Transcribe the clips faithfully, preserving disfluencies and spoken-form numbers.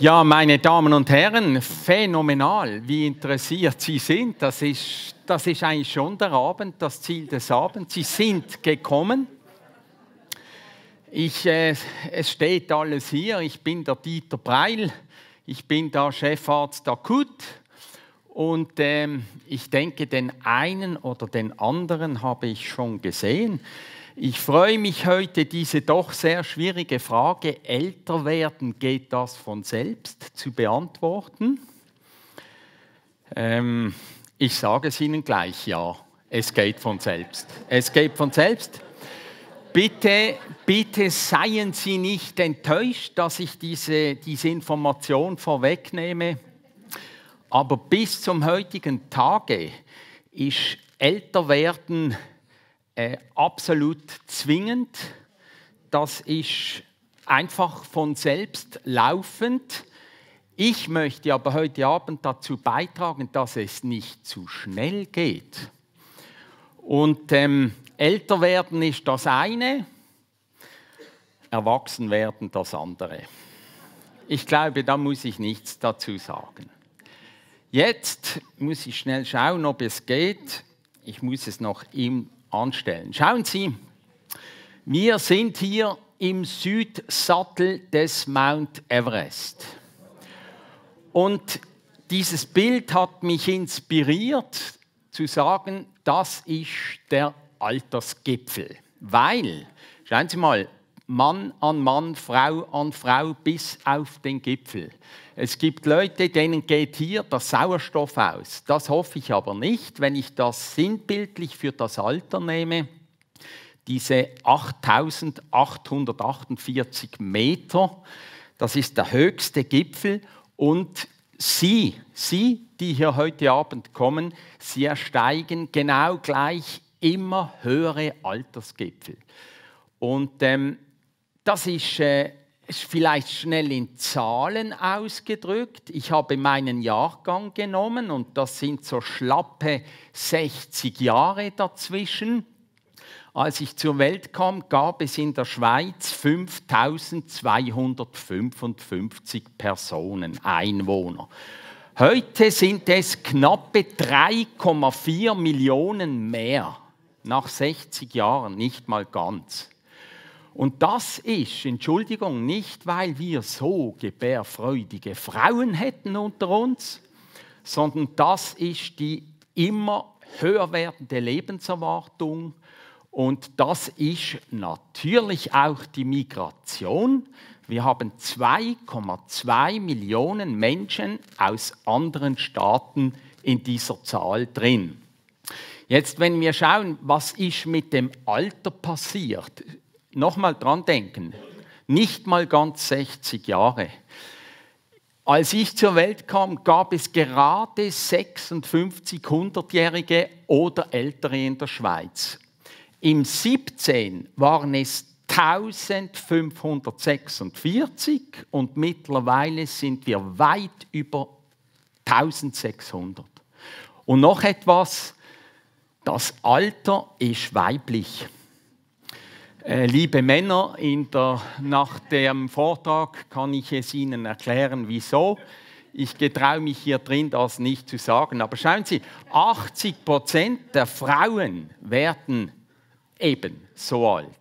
Ja, meine Damen und Herren, phänomenal, wie interessiert Sie sind. Das ist, das ist eigentlich schon der Abend, das Ziel des Abends. Sie sind gekommen. Ich, äh, es steht alles hier. Ich bin der Dieter Breil. Ich bin der Chefarzt akut. Und ähm, ich denke, den einen oder den anderen habe ich schon gesehen. Ich freue mich heute, diese doch sehr schwierige Frage, älter werden, geht das von selbst, zu beantworten. Ähm, ich sage es Ihnen gleich, ja, es geht von selbst. Es geht von selbst. Bitte, bitte seien Sie nicht enttäuscht, dass ich diese, diese Information vorwegnehme. Aber bis zum heutigen Tage ist Älterwerden Äh, absolut zwingend. Das ist einfach von selbst laufend. Ich möchte aber heute Abend dazu beitragen, dass es nicht zu schnell geht. Und ähm, älter werden ist das eine, erwachsen werden das andere. Ich glaube, da muss ich nichts dazu sagen. Jetzt muss ich schnell schauen, ob es geht. Ich muss es noch im anstellen. Schauen Sie, wir sind hier im Südsattel des Mount Everest. Und dieses Bild hat mich inspiriert, zu sagen, das ist der Altersgipfel. Weil, schauen Sie mal, Mann an Mann, Frau an Frau bis auf den Gipfel. Es gibt Leute, denen geht hier der Sauerstoff aus. Das hoffe ich aber nicht, wenn ich das sinnbildlich für das Alter nehme. Diese achttausendachthundertachtundvierzig Meter, das ist der höchste Gipfel. Und Sie, Sie, die hier heute Abend kommen, Sie ersteigen genau gleich immer höhere Altersgipfel. Und ähm, das ist, äh, ist vielleicht schnell in Zahlen ausgedrückt. Ich habe meinen Jahrgang genommen und das sind so schlappe sechzig Jahre dazwischen. Als ich zur Welt kam, gab es in der Schweiz fünftausendzweihundertfünfundfünfzig Personen, Einwohner. Heute sind es knappe drei Komma vier Millionen mehr. Nach sechzig Jahren, nicht mal ganz. Und das ist, Entschuldigung, nicht, weil wir so gebärfreudige Frauen hätten unter uns, sondern das ist die immer höher werdende Lebenserwartung und das ist natürlich auch die Migration. Wir haben zwei Komma zwei Millionen Menschen aus anderen Staaten in dieser Zahl drin. Jetzt, wenn wir schauen, was ist mit dem Alter passiert, nochmal dran denken, nicht mal ganz sechzig Jahre. Als ich zur Welt kam, gab es gerade sechsundfünfzig hundertjährige oder Ältere in der Schweiz. Im siebzehn waren es eintausendfünfhundertsechsundvierzig und mittlerweile sind wir weit über eintausendsechshundert. Und noch etwas, das Alter ist weiblich. Äh, liebe Männer, in der, nach dem Vortrag kann ich es Ihnen erklären, wieso. Ich getraue mich hier drin, das nicht zu sagen. Aber schauen Sie, achtzig Prozent der Frauen werden eben so alt.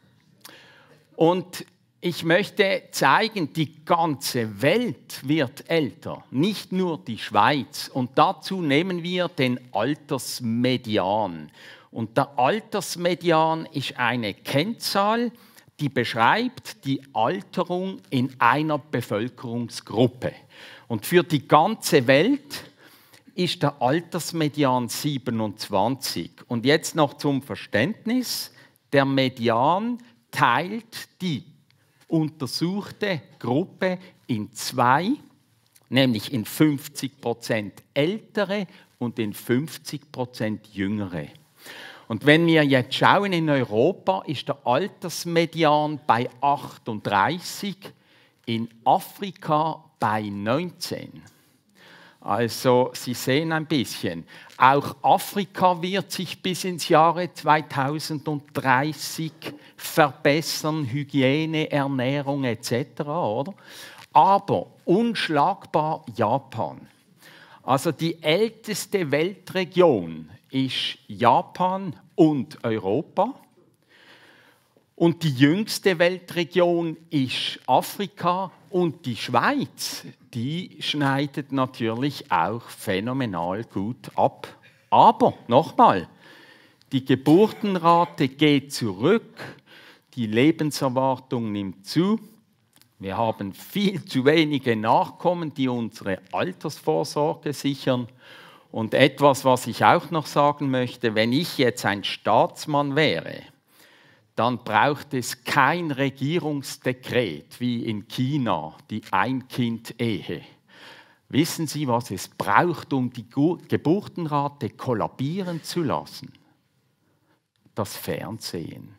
Und ich möchte zeigen, die ganze Welt wird älter, nicht nur die Schweiz. Und dazu nehmen wir den Altersmedian. Und der Altersmedian ist eine Kennzahl, die beschreibt die Alterung in einer Bevölkerungsgruppe. Und für die ganze Welt ist der Altersmedian siebenundzwanzig. Und jetzt noch zum Verständnis, der Median teilt die untersuchte Gruppe in zwei, nämlich in fünfzig Prozent ältere und in fünfzig Prozent jüngere. Und wenn wir jetzt schauen, in Europa ist der Altersmedian bei achtunddreißig, in Afrika bei neunzehn. Also Sie sehen ein bisschen, auch Afrika wird sich bis ins Jahre zweitausenddreißig verbessern, Hygiene, Ernährung et cetera. Oder? Aber unschlagbar Japan. Also die älteste Weltregion ist Japan und Europa. Und die jüngste Weltregion ist Afrika und die Schweiz, die schneidet natürlich auch phänomenal gut ab. Aber nochmal, die Geburtenrate geht zurück, die Lebenserwartung nimmt zu. Wir haben viel zu wenige Nachkommen, die unsere Altersvorsorge sichern. Und etwas, was ich auch noch sagen möchte, wenn ich jetzt ein Staatsmann wäre, dann braucht es kein Regierungsdekret wie in China, die Ein-Kind-Ehe. Wissen Sie, was es braucht, um die Geburtenrate kollabieren zu lassen? Das Fernsehen.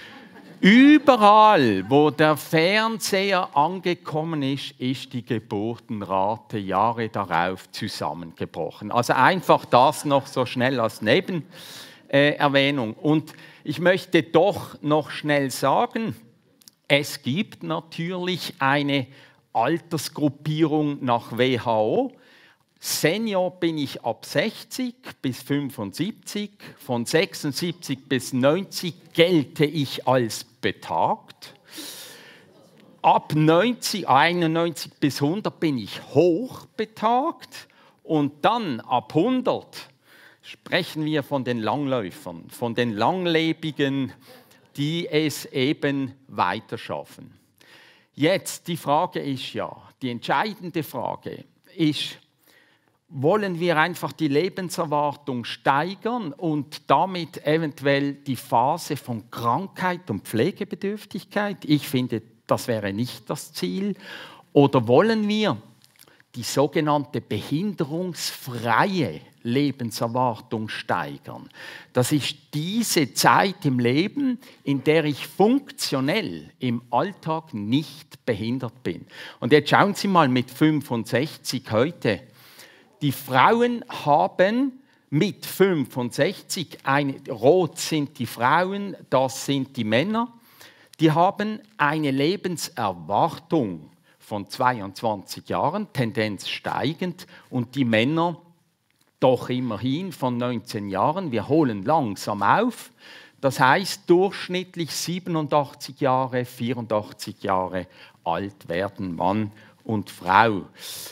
Überall, wo der Fernseher angekommen ist, ist die Geburtenrate Jahre darauf zusammengebrochen. Also einfach das noch so schnell als Nebenerwähnung. Und ich möchte doch noch schnell sagen, es gibt natürlich eine Altersgruppierung nach W H O. Senior bin ich ab sechzig bis fünfundsiebzig, von sechsundsiebzig bis neunzig gelte ich als betagt. Ab neunzig, einundneunzig bis hundert bin ich hochbetagt und dann ab hundert sprechen wir von den Langläufern, von den Langlebigen, die es eben weiter schaffen. Jetzt die Frage ist ja, die entscheidende Frage ist, wollen wir einfach die Lebenserwartung steigern und damit eventuell die Phase von Krankheit und Pflegebedürftigkeit? Ich finde, das wäre nicht das Ziel. Oder wollen wir die sogenannte behinderungsfreie Lebenserwartung steigern? Das ist diese Zeit im Leben, in der ich funktionell im Alltag nicht behindert bin. Und jetzt schauen Sie mal mit fünfundsechzig heute. Die Frauen haben mit fünfundsechzig, eine, rot sind die Frauen, das sind die Männer, die haben eine Lebenserwartung von zweiundzwanzig Jahren, Tendenz steigend, und die Männer doch immerhin von neunzehn Jahren. Wir holen langsam auf. Das heißt, durchschnittlich siebenundachtzig Jahre, vierundachtzig Jahre alt werden Mann und Frau.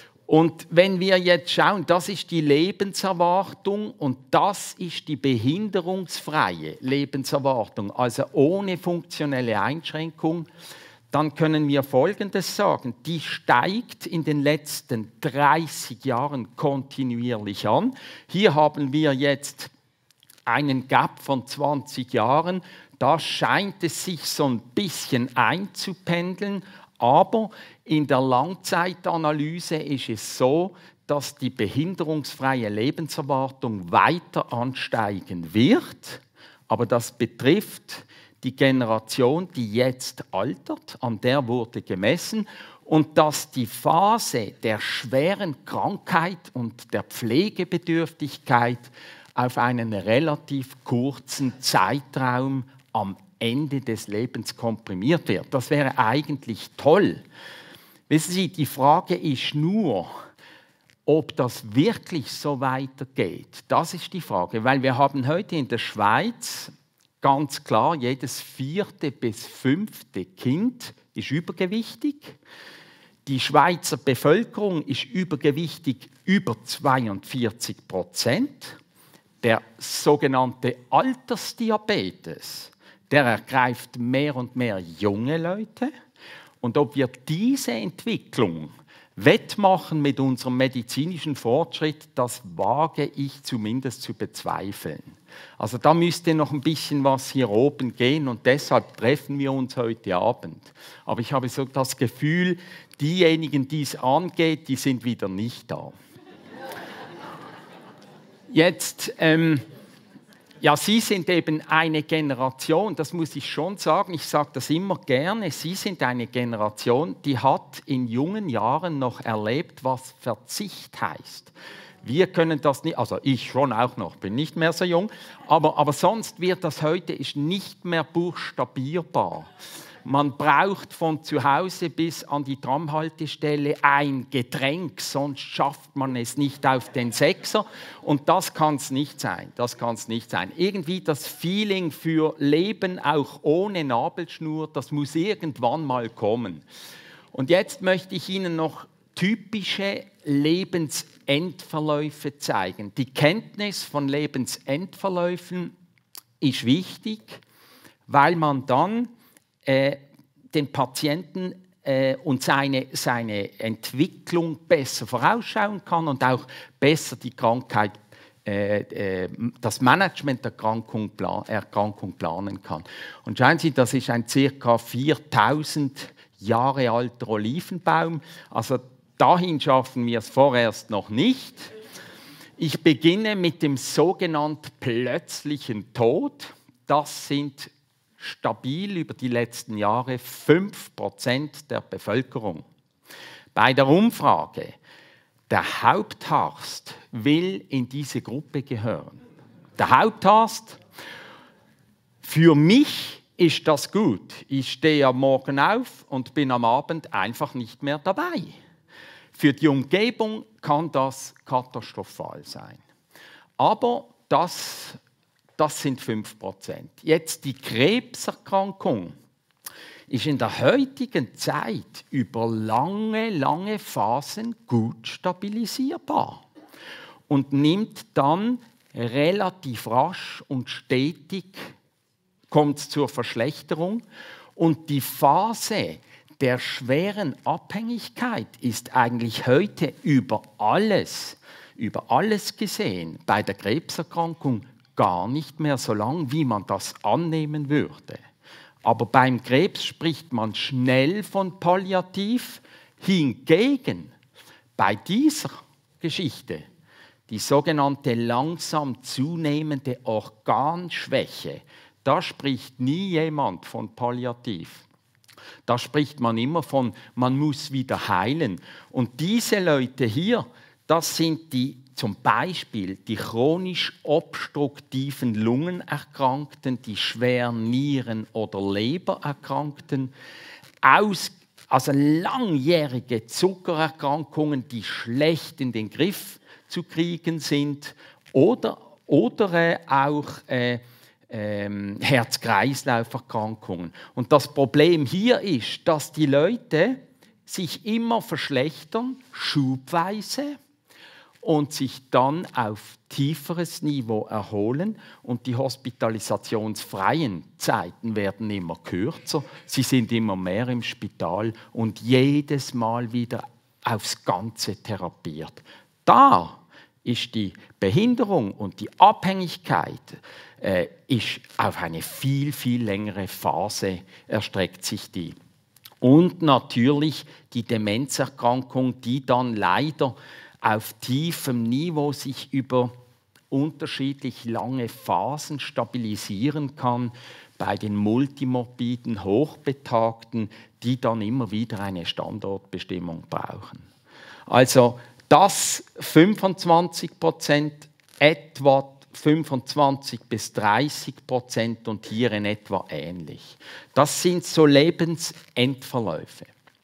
Und wenn wir jetzt schauen, das ist die Lebenserwartung und das ist die behinderungsfreie Lebenserwartung, also ohne funktionelle Einschränkung, dann können wir Folgendes sagen: Die steigt in den letzten dreißig Jahren kontinuierlich an. Hier haben wir jetzt einen Gap von zwanzig Jahren. Da scheint es sich so ein bisschen einzupendeln. Aber in der Langzeitanalyse ist es so, dass die behinderungsfreie Lebenserwartung weiter ansteigen wird. Aber das betrifft die Generation, die jetzt altert, an der wurde gemessen. Und dass die Phase der schweren Krankheit und der Pflegebedürftigkeit auf einen relativ kurzen Zeitraum am Ende des Lebens komprimiert wird. Das wäre eigentlich toll. Wissen Sie, die Frage ist nur, ob das wirklich so weitergeht. Das ist die Frage, weil wir haben heute in der Schweiz ganz klar, jedes vierte bis fünfte Kind ist übergewichtig. Die Schweizer Bevölkerung ist übergewichtig über zweiundvierzig Prozent. Der sogenannte Altersdiabetes, der ergreift mehr und mehr junge Leute. Und ob wir diese Entwicklung wettmachen mit unserem medizinischen Fortschritt, das wage ich zumindest zu bezweifeln. Also da müsste noch ein bisschen was hier oben gehen und deshalb treffen wir uns heute Abend. Aber ich habe so das Gefühl, diejenigen, die es angeht, die sind wieder nicht da. Jetzt... Ähm, Ja, Sie sind eben eine Generation, das muss ich schon sagen, ich sage das immer gerne, Sie sind eine Generation, die hat in jungen Jahren noch erlebt, was Verzicht heißt. Wir können das nicht, also ich schon auch noch, bin nicht mehr so jung, aber, aber sonst wird das heute ist nicht mehr buchstabierbar. Man braucht von zu Hause bis an die Tramhaltestelle ein Getränk, sonst schafft man es nicht auf den Sechser. Und das kann es nicht sein. Das kann es nicht sein. Irgendwie das Feeling für Leben auch ohne Nabelschnur, das muss irgendwann mal kommen. Und jetzt möchte ich Ihnen noch typische Lebensendverläufe zeigen. Die Kenntnis von Lebensendverläufen ist wichtig, weil man dann äh, den Patienten äh, und seine, seine Entwicklung besser vorausschauen kann und auch besser die Krankheit, äh, äh, das Management der Erkrankung, plan, Erkrankung planen kann. Und schauen Sie, das ist ein ca. viertausend Jahre alter Olivenbaum. Also dahin schaffen wir es vorerst noch nicht. Ich beginne mit dem sogenannten plötzlichen Tod. Das sind stabil über die letzten Jahre fünf Prozent der Bevölkerung. Bei der Umfrage, der Hauptarzt will in diese Gruppe gehören. Der Hauptarzt, für mich ist das gut. Ich stehe am Morgen auf und bin am Abend einfach nicht mehr dabei. Für die Umgebung kann das katastrophal sein. Aber das, das sind fünf Prozent. Jetzt die Krebserkrankung ist in der heutigen Zeit über lange, lange Phasen gut stabilisierbar und nimmt dann relativ rasch und stetig, kommt zur Verschlechterung. Und die Phase der schweren Abhängigkeit ist eigentlich heute über alles, über alles gesehen bei der Krebserkrankung gar nicht mehr so lang, wie man das annehmen würde. Aber beim Krebs spricht man schnell von Palliativ. Hingegen bei dieser Geschichte, die sogenannte langsam zunehmende Organschwäche, da spricht nie jemand von Palliativ. Da spricht man immer von, man muss wieder heilen. Und diese Leute hier, das sind die, zum Beispiel die chronisch obstruktiven Lungenerkrankten, die schweren Nieren- oder Lebererkrankten, aus, also langjährige Zuckererkrankungen, die schlecht in den Griff zu kriegen sind, oder, oder äh, auch äh, Ähm, Herz-Kreislauf-Erkrankungen. Und das Problem hier ist, dass die Leute sich immer verschlechtern, schubweise, und sich dann auf tieferes Niveau erholen. Und die hospitalisationsfreien Zeiten werden immer kürzer. Sie sind immer mehr im Spital und jedes Mal wieder aufs Ganze therapiert. Da ist die Behinderung und die Abhängigkeit äh, ist auf eine viel, viel längere Phase erstreckt sich die. Und natürlich die Demenzerkrankung, die dann leider auf tiefem Niveau sich über unterschiedlich lange Phasen stabilisieren kann, bei den multimorbiden Hochbetagten, die dann immer wieder eine Standortbestimmung brauchen. Also das fünfundzwanzig Prozent, etwa fünfundzwanzig bis dreißig Prozent und hier in etwa ähnlich. Das sind so Lebensendverläufe.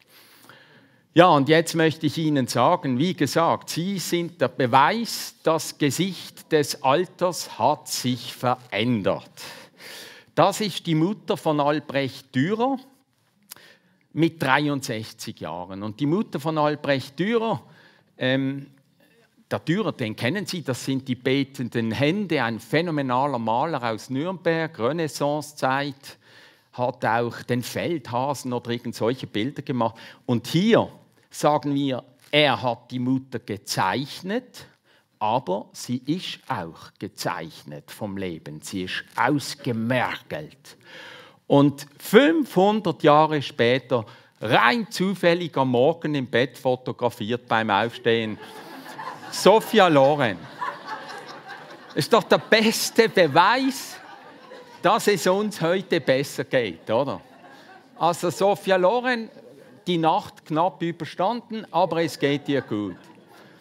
Ja, und jetzt möchte ich Ihnen sagen, wie gesagt, Sie sind der Beweis, das Gesicht des Alters hat sich verändert. Das ist die Mutter von Albrecht Dürer mit dreiundsechzig Jahren. Und die Mutter von Albrecht Dürer, ähm, der Dürer, den kennen Sie, das sind die betenden Hände, ein phänomenaler Maler aus Nürnberg, Renaissancezeit, hat auch den Feldhasen oder irgend solche Bilder gemacht. Und hier sagen wir, er hat die Mutter gezeichnet, aber sie ist auch gezeichnet vom Leben. Sie ist ausgemergelt. Und fünfhundert Jahre später, rein zufällig am Morgen im Bett fotografiert beim Aufstehen, Sophia Loren. Das ist doch der beste Beweis, dass es uns heute besser geht, oder? Also Sophia Loren, die Nacht knapp überstanden, aber es geht ihr gut.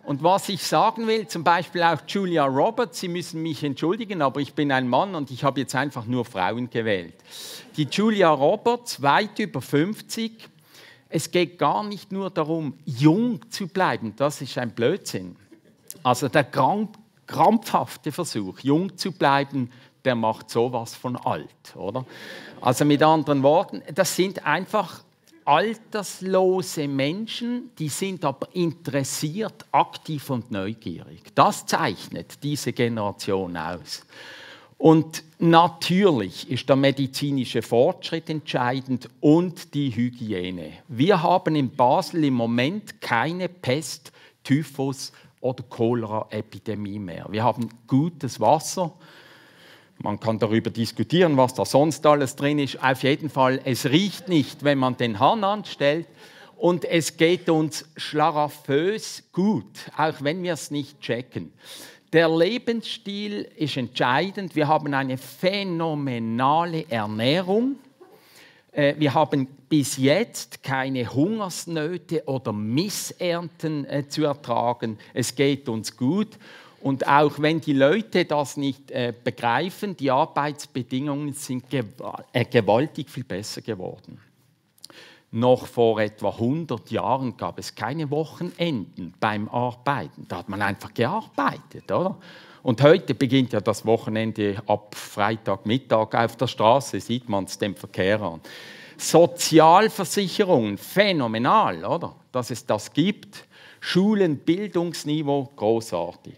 Und was ich sagen will, zum Beispiel auch Julia Roberts, Sie müssen mich entschuldigen, aber ich bin ein Mann und ich habe jetzt einfach nur Frauen gewählt. Die Julia Roberts, weit über fünfzig, es geht gar nicht nur darum, jung zu bleiben, das ist ein Blödsinn. Also der krampfhafte Versuch, jung zu bleiben, der macht sowas von alt, oder? Also mit anderen Worten, das sind einfach alterslose Menschen, die sind aber interessiert, aktiv und neugierig. Das zeichnet diese Generation aus. Und natürlich ist der medizinische Fortschritt entscheidend und die Hygiene. Wir haben in Basel im Moment keine Pest, Typhus oder Cholera-Epidemie mehr. Wir haben gutes Wasser. Man kann darüber diskutieren, was da sonst alles drin ist. Auf jeden Fall, es riecht nicht, wenn man den Hahn anstellt. Und es geht uns schlaraffös gut, auch wenn wir es nicht checken. Der Lebensstil ist entscheidend. Wir haben eine phänomenale Ernährung. Wir haben bis jetzt keine Hungersnöte oder Missernten zu ertragen. Es geht uns gut. Und auch wenn die Leute das nicht äh, begreifen, die Arbeitsbedingungen sind äh, gewaltig viel besser geworden. Noch vor etwa hundert Jahren gab es keine Wochenenden beim Arbeiten. Da hat man einfach gearbeitet, oder? Und heute beginnt ja das Wochenende ab Freitagmittag auf der Straße, sieht man es dem Verkehr an. Sozialversicherungen, phänomenal, oder? Dass es das gibt. Schulen, Bildungsniveau, großartig.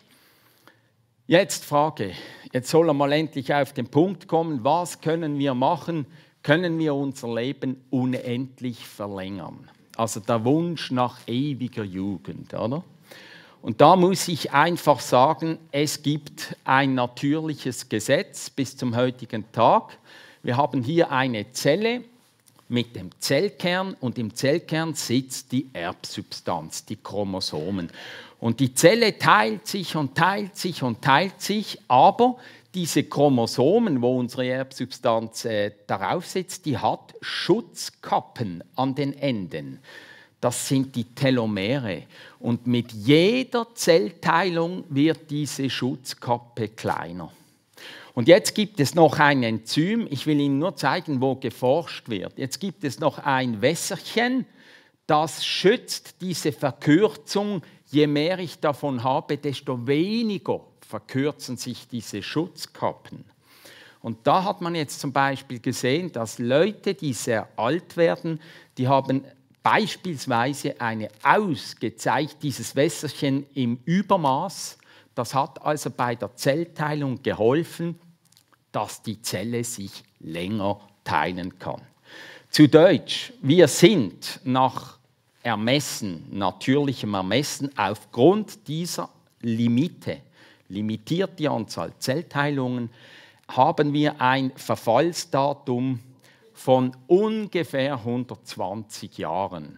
Jetzt Frage, jetzt soll er mal endlich auf den Punkt kommen, was können wir machen? Können wir unser Leben unendlich verlängern? Also der Wunsch nach ewiger Jugend, oder? Und da muss ich einfach sagen, es gibt ein natürliches Gesetz bis zum heutigen Tag. Wir haben hier eine Zelle mit dem Zellkern und im Zellkern sitzt die Erbsubstanz, die Chromosomen. Und die Zelle teilt sich und teilt sich und teilt sich, aber diese Chromosomen, wo unsere Erbsubstanz äh, darauf sitzt, die hat Schutzkappen an den Enden. Das sind die Telomere. Und mit jeder Zellteilung wird diese Schutzkappe kleiner. Und jetzt gibt es noch ein Enzym, ich will Ihnen nur zeigen, wo geforscht wird. Jetzt gibt es noch ein Wässerchen, das schützt diese Verkürzung. Je mehr ich davon habe, desto weniger verkürzen sich diese Schutzkappen. Und da hat man jetzt zum Beispiel gesehen, dass Leute, die sehr alt werden, die haben beispielsweise eine ausgezeichnet, dieses Wässerchen im Übermaß. Das hat also bei der Zellteilung geholfen, dass die Zelle sich länger teilen kann. Zu Deutsch, wir sind nach Ermessen, natürlichem Ermessen, aufgrund dieser Limite, limitiert die Anzahl Zellteilungen, haben wir ein Verfallsdatum von ungefähr hundertzwanzig Jahren.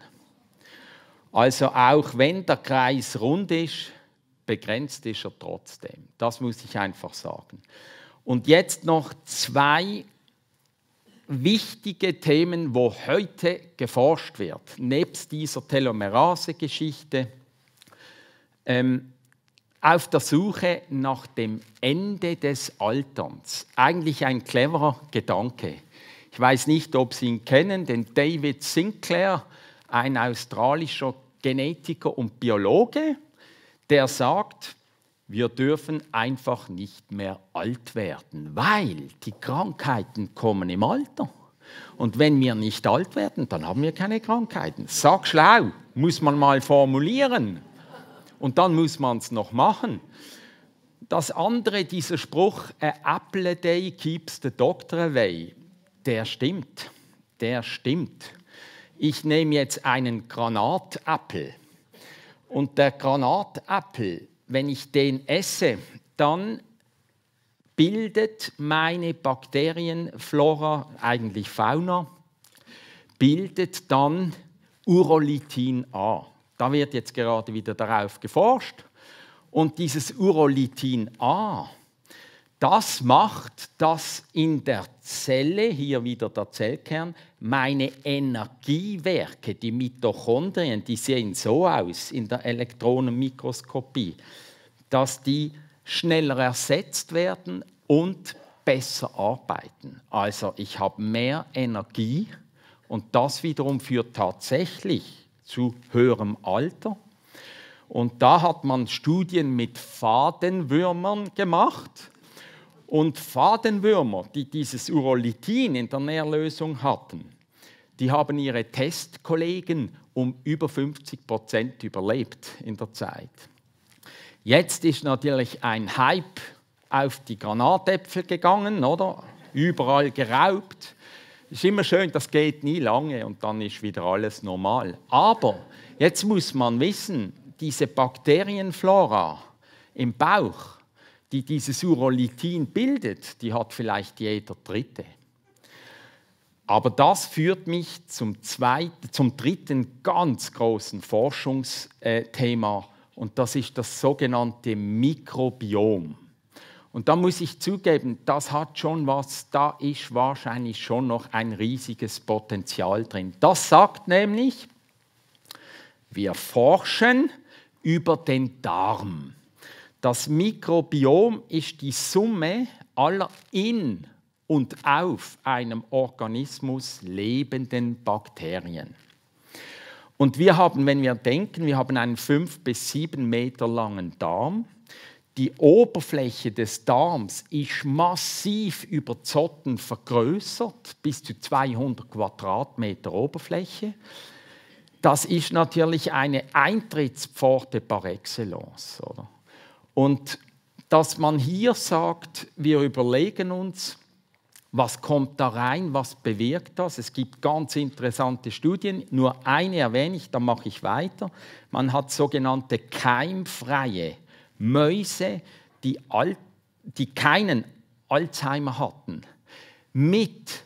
Also auch wenn der Kreis rund ist, begrenzt ist er trotzdem. Das muss ich einfach sagen. Und jetzt noch zwei wichtige Themen, wo heute geforscht wird, nebst dieser Telomerase-Geschichte, ähm, auf der Suche nach dem Ende des Alterns. Eigentlich ein cleverer Gedanke. Ich weiß nicht, ob Sie ihn kennen, den David Sinclair, ein australischer Genetiker und Biologe, der sagt, wir dürfen einfach nicht mehr alt werden, weil die Krankheiten kommen im Alter. Und wenn wir nicht alt werden, dann haben wir keine Krankheiten. Sag schlau, muss man mal formulieren. Und dann muss man es noch machen. Das andere, dieser Spruch, "A apple a day keeps the doctor away", der stimmt. Der stimmt. Ich nehme jetzt einen Granatapfel. Und der Granatapfel, wenn ich den esse, dann bildet meine Bakterienflora, eigentlich Fauna, bildet dann Urolithin A. Da wird jetzt gerade wieder darauf geforscht. Und dieses Urolithin A, das macht, dass in der Zelle, hier wieder der Zellkern, meine Energiewerke, die Mitochondrien, die sehen so aus in der Elektronenmikroskopie, dass die schneller ersetzt werden und besser arbeiten. Also ich habe mehr Energie und das wiederum führt tatsächlich zu höherem Alter. Und da hat man Studien mit Fadenwürmern gemacht. Und Fadenwürmer, die dieses Urolithin in der Nährlösung hatten, die haben ihre Testkollegen um über fünfzig Prozent überlebt in der Zeit. Jetzt ist natürlich ein Hype auf die Granatäpfel gegangen, oder? Überall geraubt. Es ist immer schön, das geht nie lange und dann ist wieder alles normal. Aber jetzt muss man wissen, diese Bakterienflora im Bauch, die dieses Urolithin bildet, die hat vielleicht jeder Dritte. Aber das führt mich zum, zweiten, zum dritten ganz großen Forschungsthema und das ist das sogenannte Mikrobiom. Und da muss ich zugeben, das hat schon was, da ist wahrscheinlich schon noch ein riesiges Potenzial drin. Das sagt nämlich, wir forschen über den Darm. Das Mikrobiom ist die Summe aller in und auf einem Organismus lebenden Bakterien. Und wir haben, wenn wir denken, wir haben einen fünf bis sieben Meter langen Darm. Die Oberfläche des Darms ist massiv über Zotten vergrößert, bis zu zweihundert Quadratmeter Oberfläche. Das ist natürlich eine Eintrittspforte par excellence, oder? Und dass man hier sagt, wir überlegen uns, was kommt da rein, was bewirkt das? Es gibt ganz interessante Studien, nur eine erwähne ich, dann mache ich weiter. Man hat sogenannte keimfreie Mäuse, die, Al- die keinen Alzheimer hatten, mit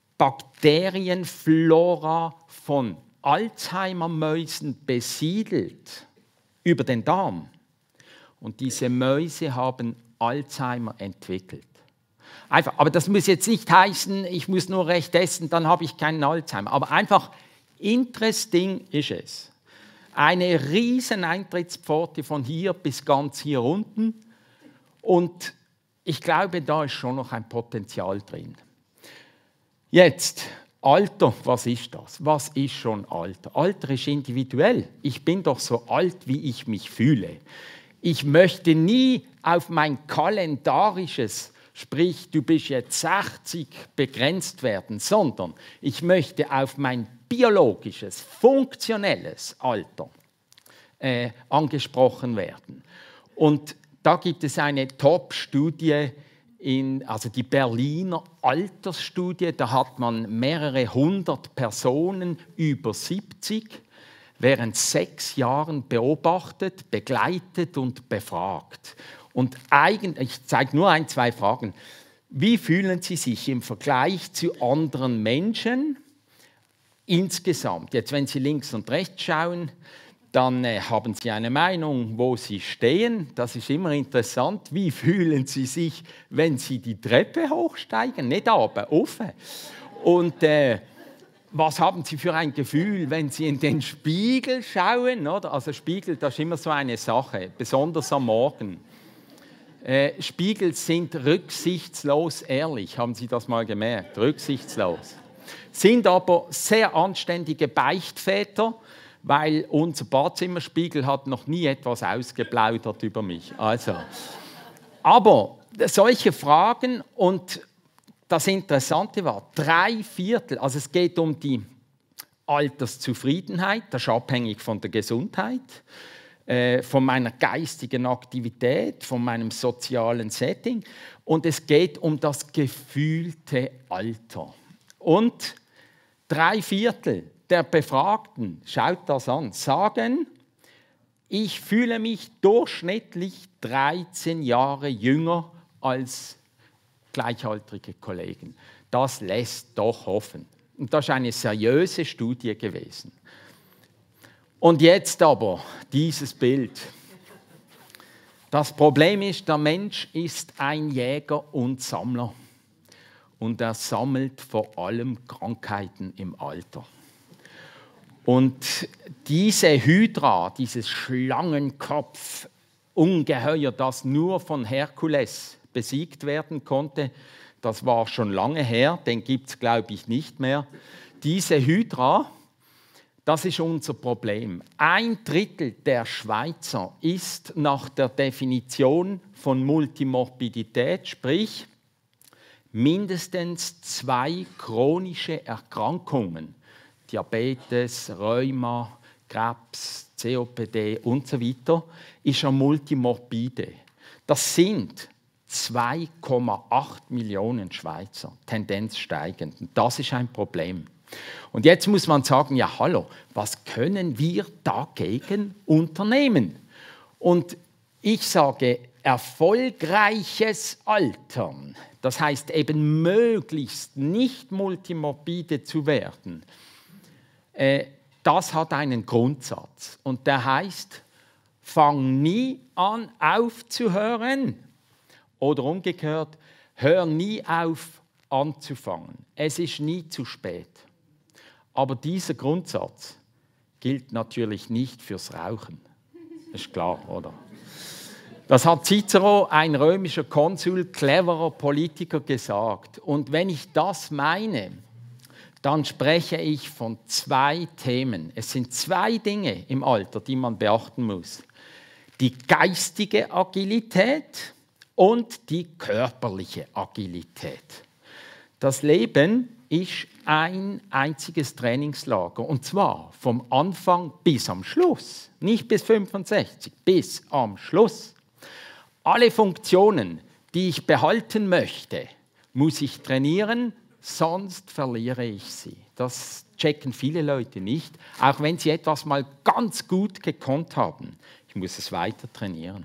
Bakterienflora von Alzheimer-Mäusen besiedelt über den Darm. Und diese Mäuse haben Alzheimer entwickelt. Einfach, aber das muss jetzt nicht heißen, ich muss nur recht essen, dann habe ich keinen Alzheimer. Aber einfach interesting ist es. Eine riesen Eintrittspforte von hier bis ganz hier unten. Und ich glaube, da ist schon noch ein Potenzial drin. Jetzt, Alter, was ist das? Was ist schon Alter? Alter ist individuell. Ich bin doch so alt, wie ich mich fühle. Ich möchte nie auf mein kalendarisches, sprich, du bist jetzt sechzig, begrenzt werden, sondern ich möchte auf mein biologisches, funktionelles Alter äh, angesprochen werden. Und da gibt es eine Top-Studie, in, also die Berliner Altersstudie, da hat man mehrere hundert Personen über siebzig während sechs Jahren beobachtet, begleitet und befragt. Und eigentlich, ich zeige nur ein, zwei Fragen. Wie fühlen Sie sich im Vergleich zu anderen Menschen insgesamt? Jetzt, wenn Sie links und rechts schauen, dann äh, haben Sie eine Meinung, wo Sie stehen. Das ist immer interessant. Wie fühlen Sie sich, wenn Sie die Treppe hochsteigen? Nicht aber offen. Und äh, was haben Sie für ein Gefühl, wenn Sie in den Spiegel schauen? Oder? Also Spiegel, das ist immer so eine Sache, besonders am Morgen. Äh, Spiegel sind rücksichtslos ehrlich, haben Sie das mal gemerkt? Rücksichtslos. Sind aber sehr anständige Beichtväter, weil unser Badzimmerspiegel hat noch nie etwas ausgeplaudert über mich. Also, aber solche Fragen und das Interessante war, drei Viertel, also es geht um die Alterszufriedenheit, das ist abhängig von der Gesundheit, äh, von meiner geistigen Aktivität, von meinem sozialen Setting und es geht um das gefühlte Alter. Und drei Viertel der Befragten, schaut das an, sagen, ich fühle mich durchschnittlich dreizehn Jahre jünger als gleichaltrige Kollegen. Das lässt doch hoffen. Und das ist eine seriöse Studie gewesen. Und jetzt aber dieses Bild. Das Problem ist, der Mensch ist ein Jäger und Sammler. Und er sammelt vor allem Krankheiten im Alter. Und diese Hydra, dieses Schlangenkopf, Ungeheuer, das nur von Herkules besiegt werden konnte, das war schon lange her, den gibt es, glaube ich, nicht mehr. Diese Hydra, das ist unser Problem. Ein Drittel der Schweizer ist nach der Definition von Multimorbidität, sprich mindestens zwei chronische Erkrankungen, Diabetes, Rheuma, Krebs, C O P D und so weiter, ist er multimorbide. Das sind zwei Komma acht Millionen Schweizer, Tendenz steigend. Und das ist ein Problem. Und jetzt muss man sagen, ja hallo, was können wir dagegen unternehmen? Und ich sage, erfolgreiches Altern, das heißt eben möglichst nicht multimorbide zu werden, äh, das hat einen Grundsatz. Und der heißt, fang nie an aufzuhören. Oder umgekehrt, hör nie auf anzufangen. Es ist nie zu spät. Aber dieser Grundsatz gilt natürlich nicht fürs Rauchen. Das ist klar, oder? Das hat Cicero, ein römischer Konsul, cleverer Politiker, gesagt. Und wenn ich das meine, dann spreche ich von zwei Themen. Es sind zwei Dinge im Alter, die man beachten muss. Die geistige Agilität und die körperliche Agilität. Das Leben ist ein einziges Trainingslager, und zwar vom Anfang bis am Schluss. Nicht bis fünfundsechzig, bis am Schluss. Alle Funktionen, die ich behalten möchte, muss ich trainieren, sonst verliere ich sie. Das checken viele Leute nicht, auch wenn sie etwas mal ganz gut gekonnt haben. Ich muss es weiter trainieren.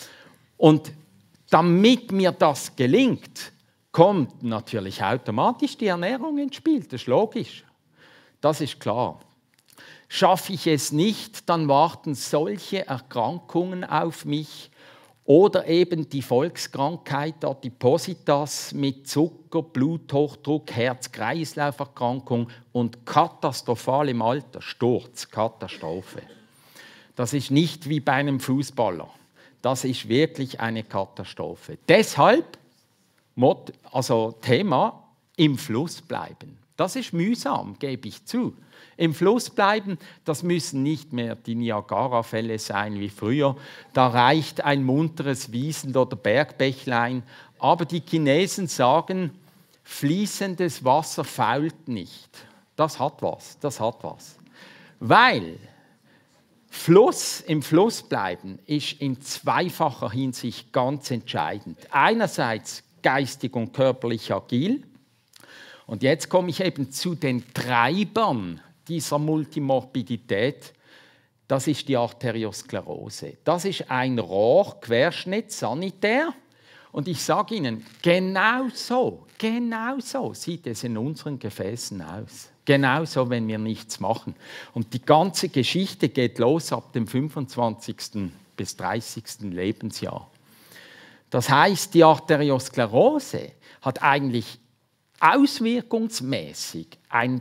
Und damit mir das gelingt, kommt natürlich automatisch die Ernährung ins Spiel. Das ist logisch. Das ist klar. Schaffe ich es nicht, dann warten solche Erkrankungen auf mich oder eben die Volkskrankheit Adipositas mit Zucker, Bluthochdruck, Herz-Kreislauf-Erkrankung und katastrophal im Alter, Sturz, Katastrophe. Das ist nicht wie bei einem Fußballer. Das ist wirklich eine Katastrophe. Deshalb, also Thema, im Fluss bleiben. Das ist mühsam, gebe ich zu. Im Fluss bleiben, das müssen nicht mehr die Niagara-Fälle sein wie früher. Da reicht ein munteres Wiesen- oder Bergbächlein. Aber die Chinesen sagen, fließendes Wasser fault nicht. Das hat was, das hat was. Weil Fluss, im Fluss bleiben ist in zweifacher Hinsicht ganz entscheidend. Einerseits geistig und körperlich agil. Und jetzt komme ich eben zu den Treibern dieser Multimorbidität. Das ist die Arteriosklerose. Das ist ein Rohrquerschnitt, sanitär. Und ich sage Ihnen, genau so, genau so sieht es in unseren Gefäßen aus. Genauso, wenn wir nichts machen. Und die ganze Geschichte geht los ab dem fünfundzwanzigsten bis dreißigsten Lebensjahr. Das heißt, die Arteriosklerose hat eigentlich auswirkungsmäßig eine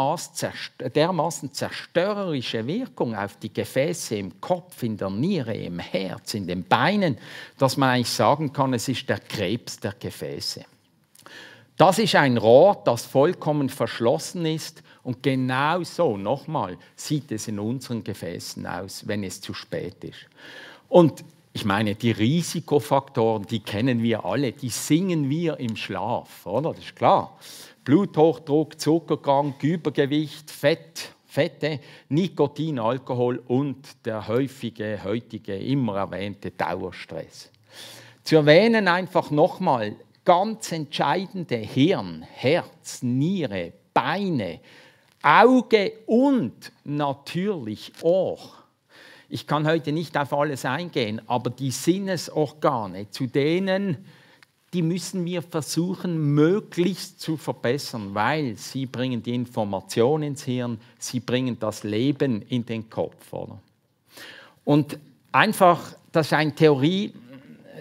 dermaßen zerstörerische Wirkung auf die Gefäße im Kopf, in der Niere, im Herz, in den Beinen, dass man eigentlich sagen kann, es ist der Krebs der Gefäße. Das ist ein Rohr, das vollkommen verschlossen ist und genau so, nochmal, sieht es in unseren Gefäßen aus, wenn es zu spät ist. Und ich meine, die Risikofaktoren, die kennen wir alle, die singen wir im Schlaf, oder? Das ist klar. Bluthochdruck, Zuckerkrank, Übergewicht, Fett, Fette, Nikotin, Alkohol und der häufige, heutige, immer erwähnte Dauerstress. Zu erwähnen einfach nochmal, ganz entscheidende Hirn, Herz, Niere, Beine, Auge und natürlich Ohr. Ich kann heute nicht auf alles eingehen, aber die Sinnesorgane, zu denen, die müssen wir versuchen, möglichst zu verbessern, weil sie bringen die Information ins Hirn, sie bringen das Leben in den Kopf. Oder? Und einfach, das ist eine Theorie,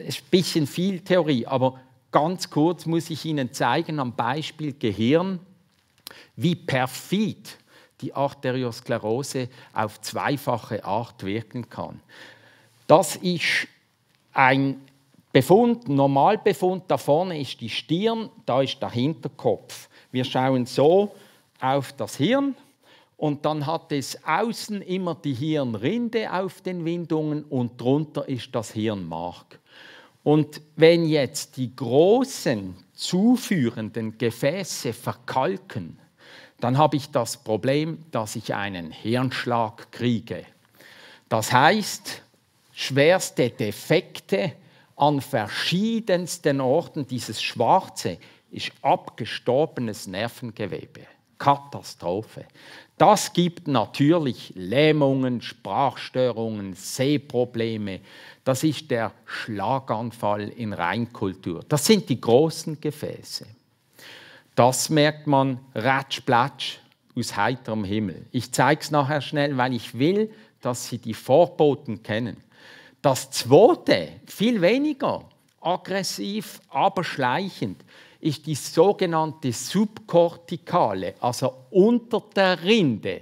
ist ein bisschen viel Theorie, aber ganz kurz muss ich Ihnen zeigen am Beispiel Gehirn, wie perfid die Arteriosklerose auf zweifache Art wirken kann. Das ist ein Befund, Normalbefund, da vorne ist die Stirn, da ist der Hinterkopf. Wir schauen so auf das Hirn und dann hat es außen immer die Hirnrinde auf den Windungen und drunter ist das Hirnmark. Und wenn jetzt die großen zuführenden Gefäße verkalken, dann habe ich das Problem, dass ich einen Hirnschlag kriege. Das heißt, schwerste Defekte an verschiedensten Orten. Dieses Schwarze ist abgestorbenes Nervengewebe. Katastrophe. Das gibt natürlich Lähmungen, Sprachstörungen, Sehprobleme. Das ist der Schlaganfall in Reinkultur. Das sind die großen Gefäße. Das merkt man ratsch-platsch aus heiterem Himmel. Ich zeige es nachher schnell, weil ich will, dass Sie die Vorboten kennen. Das Zweite, viel weniger aggressiv, aber schleichend, ist die sogenannte subkortikale, also unter der Rinde,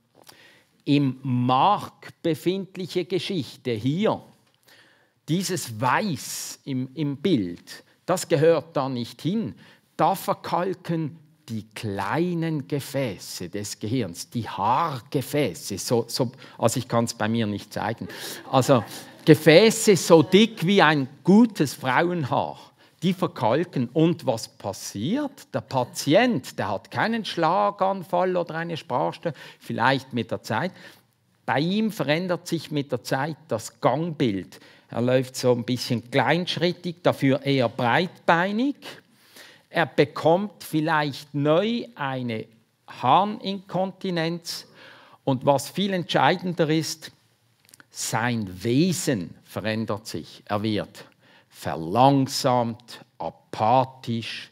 im Mark befindliche Geschichte hier. Dieses Weiß im, im Bild, das gehört da nicht hin. Da verkalken die kleinen Gefäße des Gehirns, die Haargefäße, so, so, also ich kann es bei mir nicht zeigen, also Gefäße so dick wie ein gutes Frauenhaar, die verkalken. Und was passiert? Der Patient, der hat keinen Schlaganfall oder eine Sprachstörung, vielleicht mit der Zeit. Bei ihm verändert sich mit der Zeit das Gangbild. Er läuft so ein bisschen kleinschrittig, dafür eher breitbeinig. Er bekommt vielleicht neu eine Harninkontinenz. Und was viel entscheidender ist, sein Wesen verändert sich. Er wird verlangsamt, apathisch,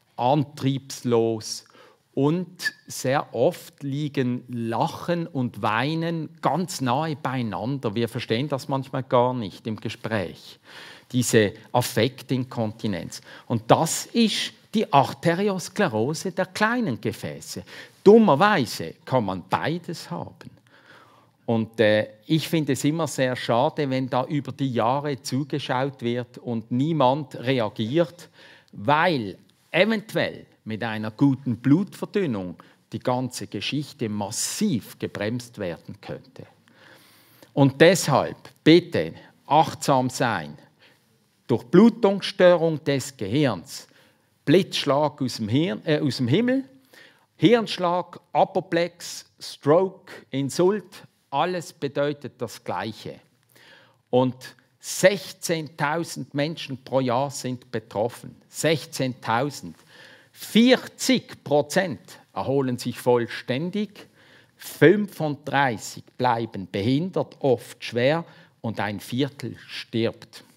antriebslos und sehr oft liegen Lachen und Weinen ganz nahe beieinander. Wir verstehen das manchmal gar nicht im Gespräch, diese Affektinkontinenz. Und das ist die Arteriosklerose der kleinen Gefäße. Dummerweise kann man beides haben. Und äh, ich finde es immer sehr schade, wenn da über die Jahre zugeschaut wird und niemand reagiert, weil eventuell mit einer guten Blutverdünnung die ganze Geschichte massiv gebremst werden könnte. Und deshalb bitte achtsam sein. Durchblutungsstörung des Gehirns, Blitzschlag aus dem, Hirn, äh, aus dem Himmel, Hirnschlag, Apoplex, Stroke, Insult, alles bedeutet das Gleiche. Und sechzehntausend Menschen pro Jahr sind betroffen. sechzehntausend. vierzig Prozent erholen sich vollständig, fünfunddreißig bleiben behindert, oft schwer, und ein Viertel stirbt.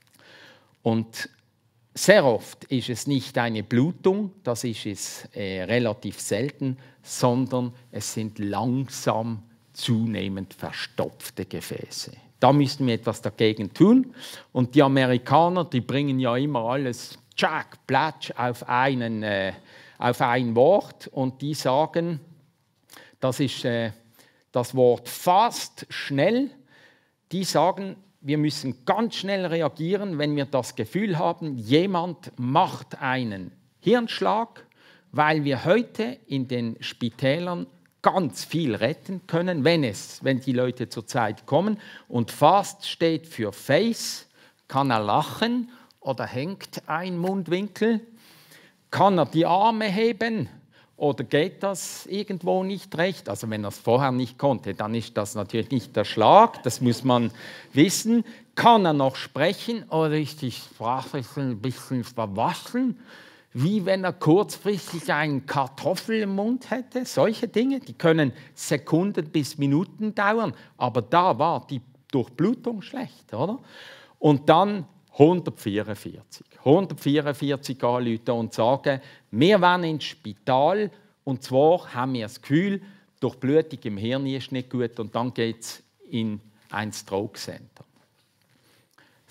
Und sehr oft ist es nicht eine Blutung, das ist es äh, relativ selten, sondern es sind langsam zunehmend verstopfte Gefäße. Da müssen wir etwas dagegen tun. Und die Amerikaner, die bringen ja immer alles tschack, platsch auf, einen, äh, auf ein Wort und die sagen, das ist äh, das Wort fast, schnell. Die sagen, wir müssen ganz schnell reagieren, wenn wir das Gefühl haben, jemand macht einen Hirnschlag, weil wir heute in den Spitälern ganz viel retten können, wenn, es, wenn die Leute zur Zeit kommen. Und fast steht für Face, kann er lachen oder hängt ein Mundwinkel, kann er die Arme heben oder geht das irgendwo nicht recht? Also wenn er es vorher nicht konnte, dann ist das natürlich nicht der Schlag, das muss man wissen. Kann er noch sprechen oder ist die Sprache ein bisschen verwaschen? Wie wenn er kurzfristig einen Kartoffel im Mund hätte. Solche Dinge, die können Sekunden bis Minuten dauern. Aber da war die Durchblutung schlecht, oder? Und dann hundertvierundvierzig. hundertvierundvierzig anrufen und sagen, wir wollen ins Spital und zwar haben wir das Gefühl, Durchblutung im Hirn ist nicht gut und dann geht es in ein Stroke Center.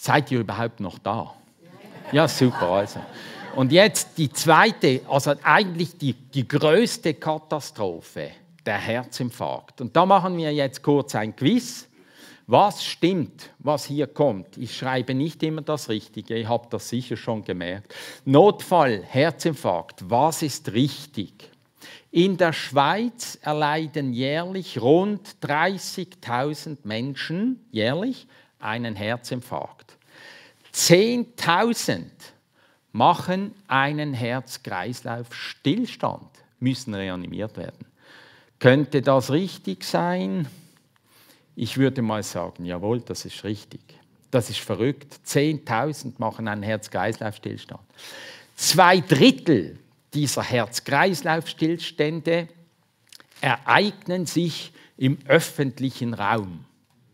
Seid ihr überhaupt noch da? Ja, super. Also. Und jetzt die zweite, also eigentlich die, die größte Katastrophe, der Herzinfarkt. Und da machen wir jetzt kurz ein Quiz. Was stimmt, was hier kommt? Ich schreibe nicht immer das Richtige, ihr habt das sicher schon gemerkt. Notfall, Herzinfarkt, was ist richtig? In der Schweiz erleiden jährlich rund dreißigtausend Menschen jährlich einen Herzinfarkt. zehntausend machen einen Herz-Kreislauf-Stillstand, müssen reanimiert werden. Könnte das richtig sein? Ich würde mal sagen, jawohl, das ist richtig. Das ist verrückt. zehntausend machen einen Herz-Kreislauf-Stillstand. Zwei Drittel dieser Herz-Kreislauf-Stillstände ereignen sich im öffentlichen Raum.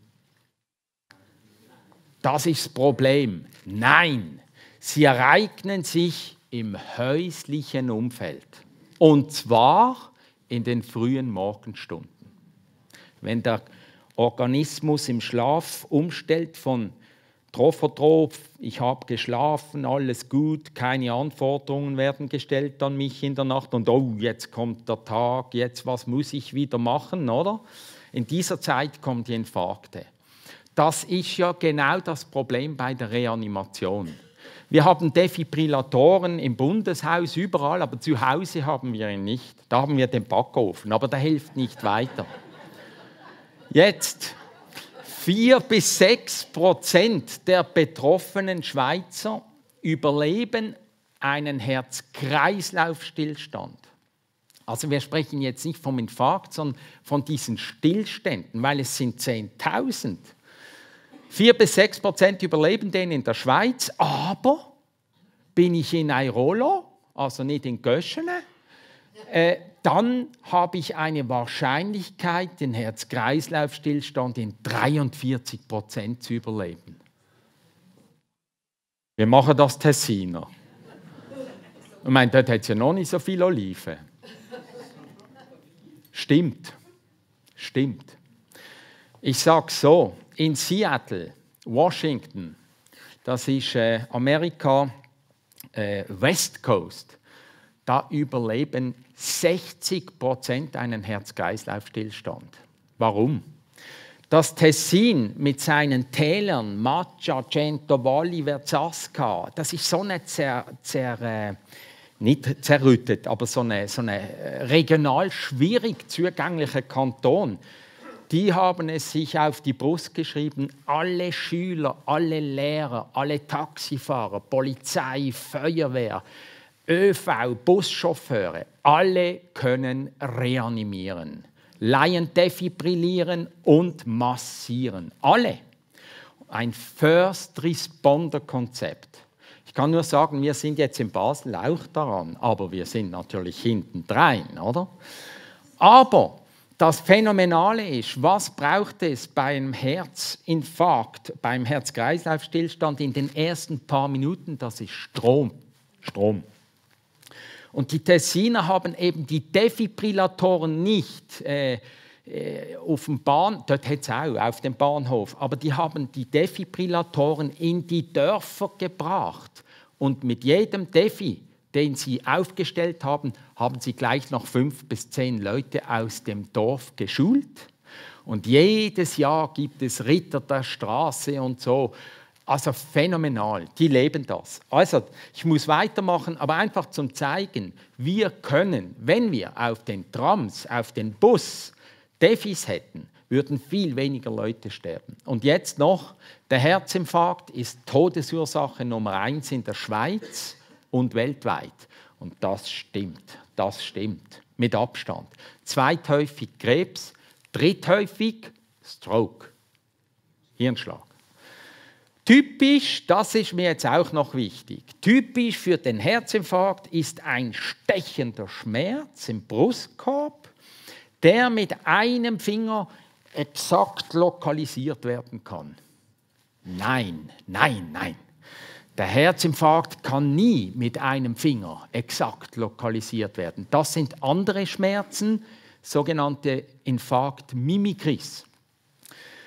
Das ist das Problem. Nein, sie ereignen sich im häuslichen Umfeld. Und zwar in den frühen Morgenstunden. Wenn der Organismus im Schlaf umstellt von Trophotrop, ich habe geschlafen, alles gut, keine Anforderungen werden gestellt an mich in der Nacht und oh, jetzt kommt der Tag, jetzt was muss ich wieder machen, oder? In dieser Zeit kommen die Infarkte. Das ist ja genau das Problem bei der Reanimation. Wir haben Defibrillatoren im Bundeshaus überall, aber zu Hause haben wir ihn nicht. Da haben wir den Backofen, aber der hilft nicht weiter. Jetzt, vier bis sechs Prozent der betroffenen Schweizer überleben einen Herz-Kreislauf-Stillstand. Also wir sprechen jetzt nicht vom Infarkt, sondern von diesen Stillständen, weil es sind zehntausend. vier bis sechs Prozent überleben den in der Schweiz, aber bin ich in Airolo, also nicht in Göschene, äh, dann habe ich eine Wahrscheinlichkeit, den Herz-Kreislauf-Stillstand in dreiundvierzig Prozent zu überleben. Wir machen das Tessiner. Ich meine, dort hat es ja noch nicht so viel Oliven. Stimmt. Stimmt. Ich sage so, in Seattle, Washington, das ist äh, Amerika, äh, West Coast, da überleben sechzig Prozent einen Herz-Kreislauf-Stillstand. Warum? Das Tessin mit seinen Tälern, Maccia, Cento Valli, Verzasca, das ist so eine zer, zer, äh, nicht zerrüttet, aber so eine, so eine regional schwierig zugängliche Kanton. Die haben es sich auf die Brust geschrieben, alle Schüler, alle Lehrer, alle Taxifahrer, Polizei, Feuerwehr, ÖV, Buschauffeure, alle können reanimieren, Laien defibrillieren und massieren. Alle. Ein First Responder Konzept. Ich kann nur sagen, wir sind jetzt in Basel auch daran, aber wir sind natürlich hintendrein, oder? Aber das Phänomenale ist, was braucht es beim Herzinfarkt, beim Herz-Kreislauf-Stillstand in den ersten paar Minuten? Das ist Strom. Strom. Und die Tessiner haben eben die Defibrillatoren nicht äh, äh, auf dem Bahn, dort hat es auch, auf dem Bahnhof, aber die haben die Defibrillatoren in die Dörfer gebracht. Und mit jedem Defi, den sie aufgestellt haben, haben sie gleich noch fünf bis zehn Leute aus dem Dorf geschult. Und jedes Jahr gibt es Ritter der Straße und so. Also phänomenal, die leben das. Also ich muss weitermachen, aber einfach zum Zeigen, wir können, wenn wir auf den Trams, auf den Bus Defis hätten, würden viel weniger Leute sterben. Und jetzt noch, der Herzinfarkt ist Todesursache Nummer eins in der Schweiz und weltweit. Und das stimmt, das stimmt, mit Abstand. Zweithäufig Krebs, dritthäufig Stroke, Hirnschlag. Typisch, das ist mir jetzt auch noch wichtig, typisch für den Herzinfarkt ist ein stechender Schmerz im Brustkorb, der mit einem Finger exakt lokalisiert werden kann. Nein, nein, nein. Der Herzinfarkt kann nie mit einem Finger exakt lokalisiert werden. Das sind andere Schmerzen, sogenannte Infarktmimikries.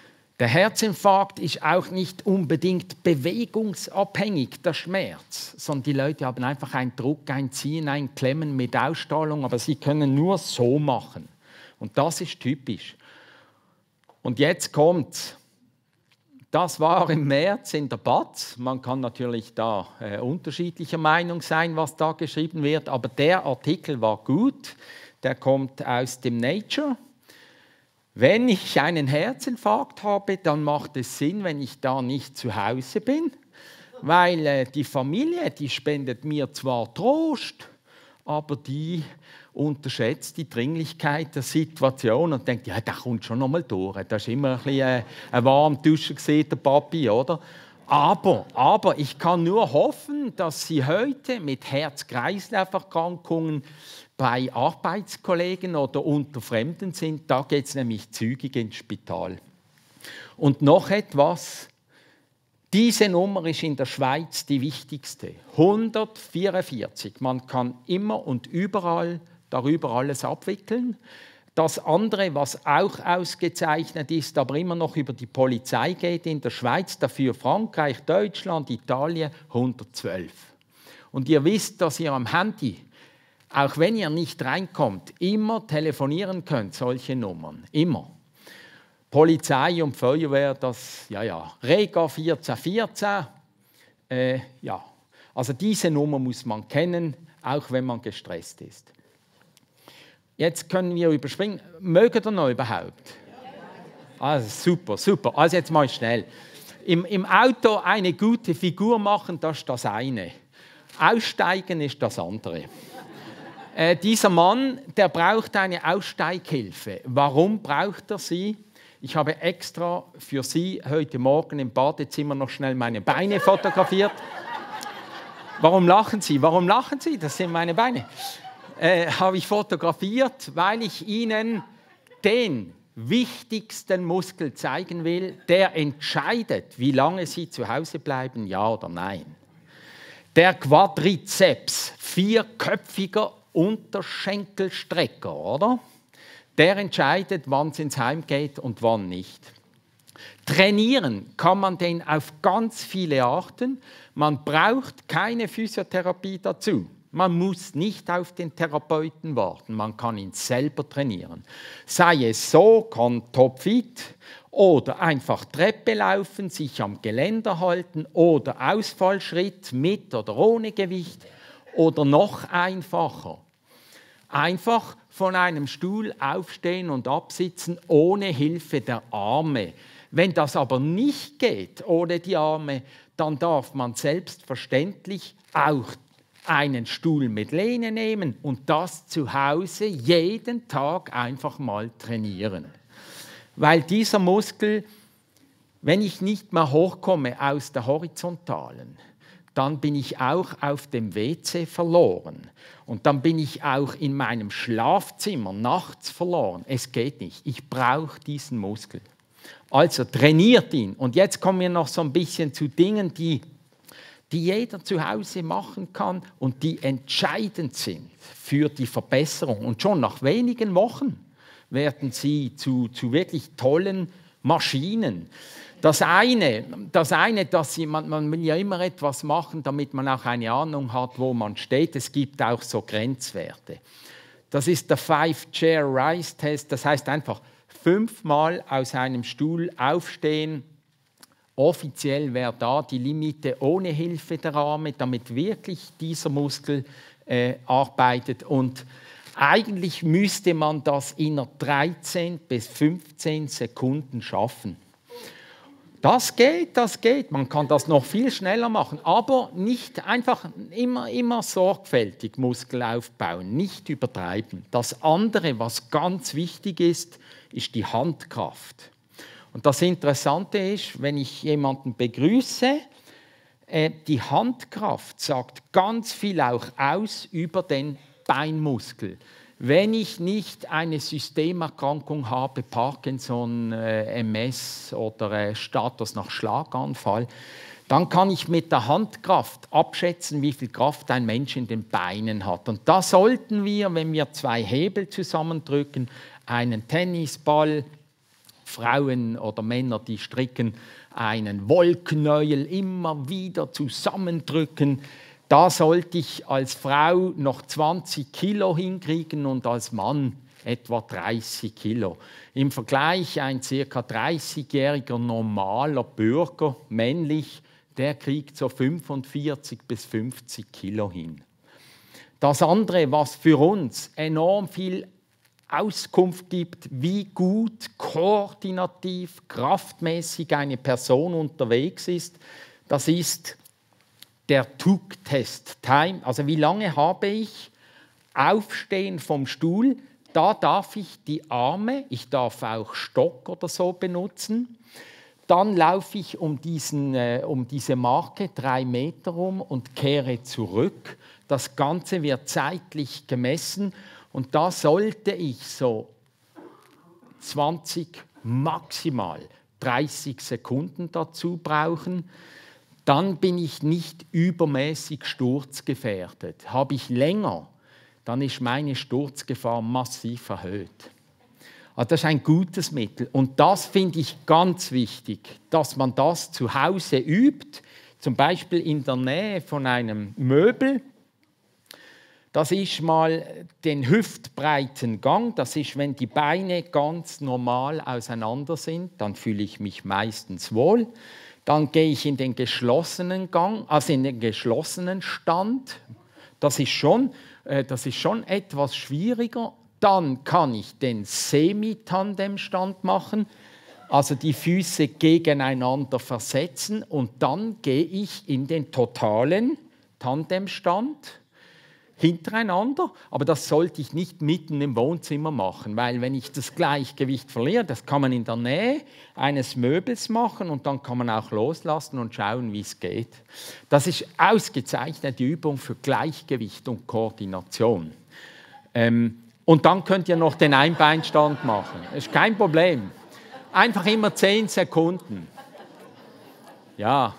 Der Herzinfarkt ist auch nicht unbedingt bewegungsabhängig, der Schmerz, sondern die Leute haben einfach einen Druck, ein Ziehen, ein Klemmen mit Ausstrahlung, aber sie können nur so machen. Und das ist typisch. Und jetzt kommt's. Das war im März in der B A Z. Man kann natürlich da äh, unterschiedlicher Meinung sein, was da geschrieben wird, aber der Artikel war gut. Der kommt aus dem Nature. Wenn ich einen Herzinfarkt habe, dann macht es Sinn, wenn ich da nicht zu Hause bin, weil äh, die Familie, die spendet mir zwar Trost, aber die unterschätzt die Dringlichkeit der Situation und denkt, ja, der kommt schon noch mal durch. Das ist immer ein bisschen äh, ein Warmduscher gesehen, der Papi, oder? Aber, aber ich kann nur hoffen, dass Sie heute mit Herz-Kreislauf-Erkrankungen bei Arbeitskollegen oder unter Fremden sind. Da geht es nämlich zügig ins Spital. Und noch etwas. Diese Nummer ist in der Schweiz die wichtigste. hundertvierundvierzig. Man kann immer und überall darüber alles abwickeln. Das andere, was auch ausgezeichnet ist, aber immer noch über die Polizei geht in der Schweiz, dafür Frankreich, Deutschland, Italien, hundertzwölf. Und ihr wisst, dass ihr am Handy, auch wenn ihr nicht reinkommt, immer telefonieren könnt, solche Nummern, immer. Polizei und Feuerwehr, das, ja, ja, Rega vierzehn vierzehn, äh, ja. Also diese Nummer muss man kennen, auch wenn man gestresst ist. Jetzt können wir überspringen. Mögt ihr noch überhaupt? Also super, super. Also jetzt mal schnell. Im, Im Auto eine gute Figur machen, das ist das eine. Aussteigen ist das andere. Äh, dieser Mann, der braucht eine Aussteighilfe. Warum braucht er sie? Ich habe extra für Sie heute Morgen im Badezimmer noch schnell meine Beine fotografiert. Warum lachen Sie? Warum lachen Sie? Das sind meine Beine. Äh, habe ich fotografiert, weil ich Ihnen den wichtigsten Muskel zeigen will, der entscheidet, wie lange Sie zu Hause bleiben, ja oder nein. Der Quadrizeps, vierköpfiger Unterschenkelstrecker, oder? Der entscheidet, wann es ins Heim geht und wann nicht. Trainieren kann man den auf ganz viele Arten. Man braucht keine Physiotherapie dazu. Man muss nicht auf den Therapeuten warten, man kann ihn selber trainieren. Sei es so, kann topfit oder einfach Treppe laufen, sich am Geländer halten oder Ausfallschritt mit oder ohne Gewicht oder noch einfacher. Einfach von einem Stuhl aufstehen und absitzen ohne Hilfe der Arme. Wenn das aber nicht geht ohne die Arme, dann darf man selbstverständlich auch einen Stuhl mit Lehne nehmen und das zu Hause jeden Tag einfach mal trainieren. Weil dieser Muskel, wenn ich nicht mehr hochkomme aus der Horizontalen, dann bin ich auch auf dem W C verloren. Und dann bin ich auch in meinem Schlafzimmer nachts verloren. Es geht nicht. Ich brauche diesen Muskel. Also trainiert ihn. Und jetzt kommen wir noch so ein bisschen zu Dingen, die, die jeder zu Hause machen kann und die entscheidend sind für die Verbesserung. Und schon nach wenigen Wochen werden sie zu, zu wirklich tollen Maschinen. Das eine, das eine dass sie, man, man will ja immer etwas machen, damit man auch eine Ahnung hat, wo man steht. Es gibt auch so Grenzwerte. Das ist der Five-Chair-Rise-Test. Das heißt einfach fünfmal aus einem Stuhl aufstehen. Offiziell wäre da die Limite ohne Hilfe der Arme, damit wirklich dieser Muskel äh, arbeitet. Und eigentlich müsste man das in dreizehn bis fünfzehn Sekunden schaffen. Das geht, das geht. Man kann das noch viel schneller machen, aber nicht einfach immer, immer sorgfältig Muskel aufbauen, nicht übertreiben. Das andere, was ganz wichtig ist, ist die Handkraft. Und das Interessante ist, wenn ich jemanden begrüße, äh, die Handkraft sagt ganz viel auch aus über den Beinmuskel. Wenn ich nicht eine Systemerkrankung habe, Parkinson, äh, M S oder äh, Status nach Schlaganfall, dann kann ich mit der Handkraft abschätzen, wie viel Kraft ein Mensch in den Beinen hat. Und da sollten wir, wenn wir zwei Hebel zusammendrücken, einen Tennisball Frauen oder Männer, die stricken einen Wollknäuel immer wieder zusammendrücken. Da sollte ich als Frau noch zwanzig Kilo hinkriegen und als Mann etwa dreißig Kilo. Im Vergleich ein ca. dreißigjähriger normaler Bürger, männlich, der kriegt so fünfundvierzig bis fünfzig Kilo hin. Das andere, was für uns enorm viel Auskunft gibt, wie gut koordinativ, kraftmäßig eine Person unterwegs ist, das ist der Tug-Test. Time, also wie lange habe ich Aufstehen vom Stuhl? Da darf ich die Arme, ich darf auch Stock oder so benutzen. Dann laufe ich um, diesen, äh, um diese Marke drei Meter rum und kehre zurück. Das Ganze wird zeitlich gemessen und da sollte ich so zwanzig, maximal dreißig Sekunden dazu brauchen. Dann bin ich nicht übermäßig sturzgefährdet. Habe ich länger, dann ist meine Sturzgefahr massiv erhöht. Also das ist ein gutes Mittel. Und das finde ich ganz wichtig, dass man das zu Hause übt, zum Beispiel in der Nähe von einem Möbel. Das ist mal den hüftbreiten Gang. Das ist, wenn die Beine ganz normal auseinander sind, dann fühle ich mich meistens wohl. Dann gehe ich in den geschlossenen Gang, also in den geschlossenen Stand. Das ist schon, äh, das ist schon etwas schwieriger. Dann kann ich den Semi-Tandemstand machen, also die Füße gegeneinander versetzen und dann gehe ich in den totalen Tandemstand hintereinander, aber das sollte ich nicht mitten im Wohnzimmer machen, weil wenn ich das Gleichgewicht verliere, das kann man in der Nähe eines Möbels machen und dann kann man auch loslassen und schauen, wie es geht. Das ist ausgezeichnete Übung für Gleichgewicht und Koordination. Ähm, und dann könnt ihr noch den Einbeinstand machen, das ist kein Problem. Einfach immer zehn Sekunden. Ja,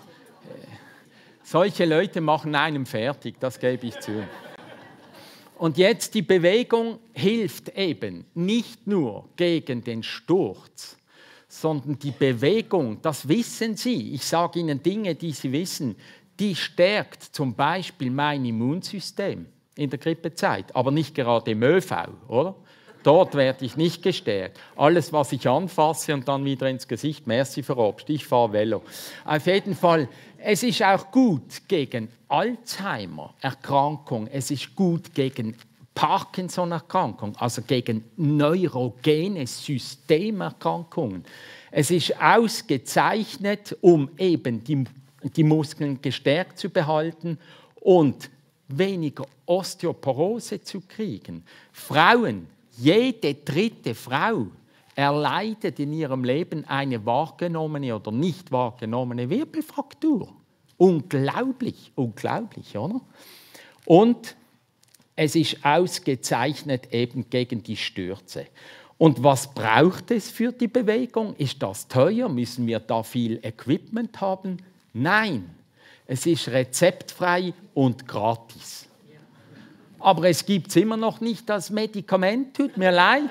solche Leute machen einem fertig, das gebe ich zu. Und jetzt die Bewegung hilft eben nicht nur gegen den Sturz, sondern die Bewegung, das wissen Sie, ich sage Ihnen Dinge, die Sie wissen, die stärkt zum Beispiel mein Immunsystem in der Grippezeit, aber nicht gerade im ÖV, oder? Dort werde ich nicht gestärkt. Alles, was ich anfasse und dann wieder ins Gesicht, merci für Obst, ich fahre Velo. Auf jeden Fall, es ist auch gut gegen Alzheimer-Erkrankung, es ist gut gegen Parkinson-Erkrankung, also gegen neurogene Systemerkrankungen. Es ist ausgezeichnet, um eben die, die Muskeln gestärkt zu behalten und weniger Osteoporose zu kriegen. Frauen, jede dritte Frau erleidet in ihrem Leben eine wahrgenommene oder nicht wahrgenommene Wirbelfraktur. Unglaublich, unglaublich, oder? Und es ist ausgezeichnet eben gegen die Stürze. Und was braucht es für die Bewegung? Ist das teuer? Müssen wir da viel Equipment haben? Nein, es ist rezeptfrei und gratis. Aber es gibt es immer noch nicht als Medikament, tut mir leid.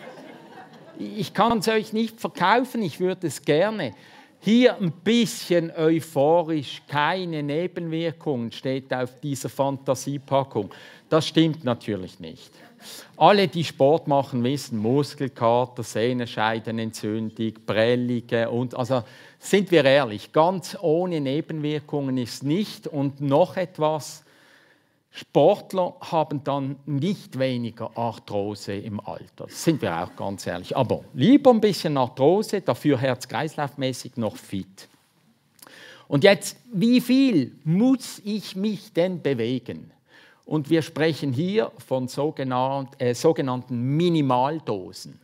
Ich kann es euch nicht verkaufen, ich würde es gerne. Hier ein bisschen euphorisch, keine Nebenwirkungen, steht auf dieser Fantasiepackung. Das stimmt natürlich nicht. Alle, die Sport machen, wissen, Muskelkater, Sehnenscheidenentzündung, Prellige und, also sind wir ehrlich, ganz ohne Nebenwirkungen ist nicht. Und noch etwas, Sportler haben dann nicht weniger Arthrose im Alter. Das sind wir auch ganz ehrlich. Aber lieber ein bisschen Arthrose, dafür herz-kreislaufmäßig noch fit. Und jetzt, wie viel muss ich mich denn bewegen? Und wir sprechen hier von sogenannten, äh, sogenannten Minimaldosen.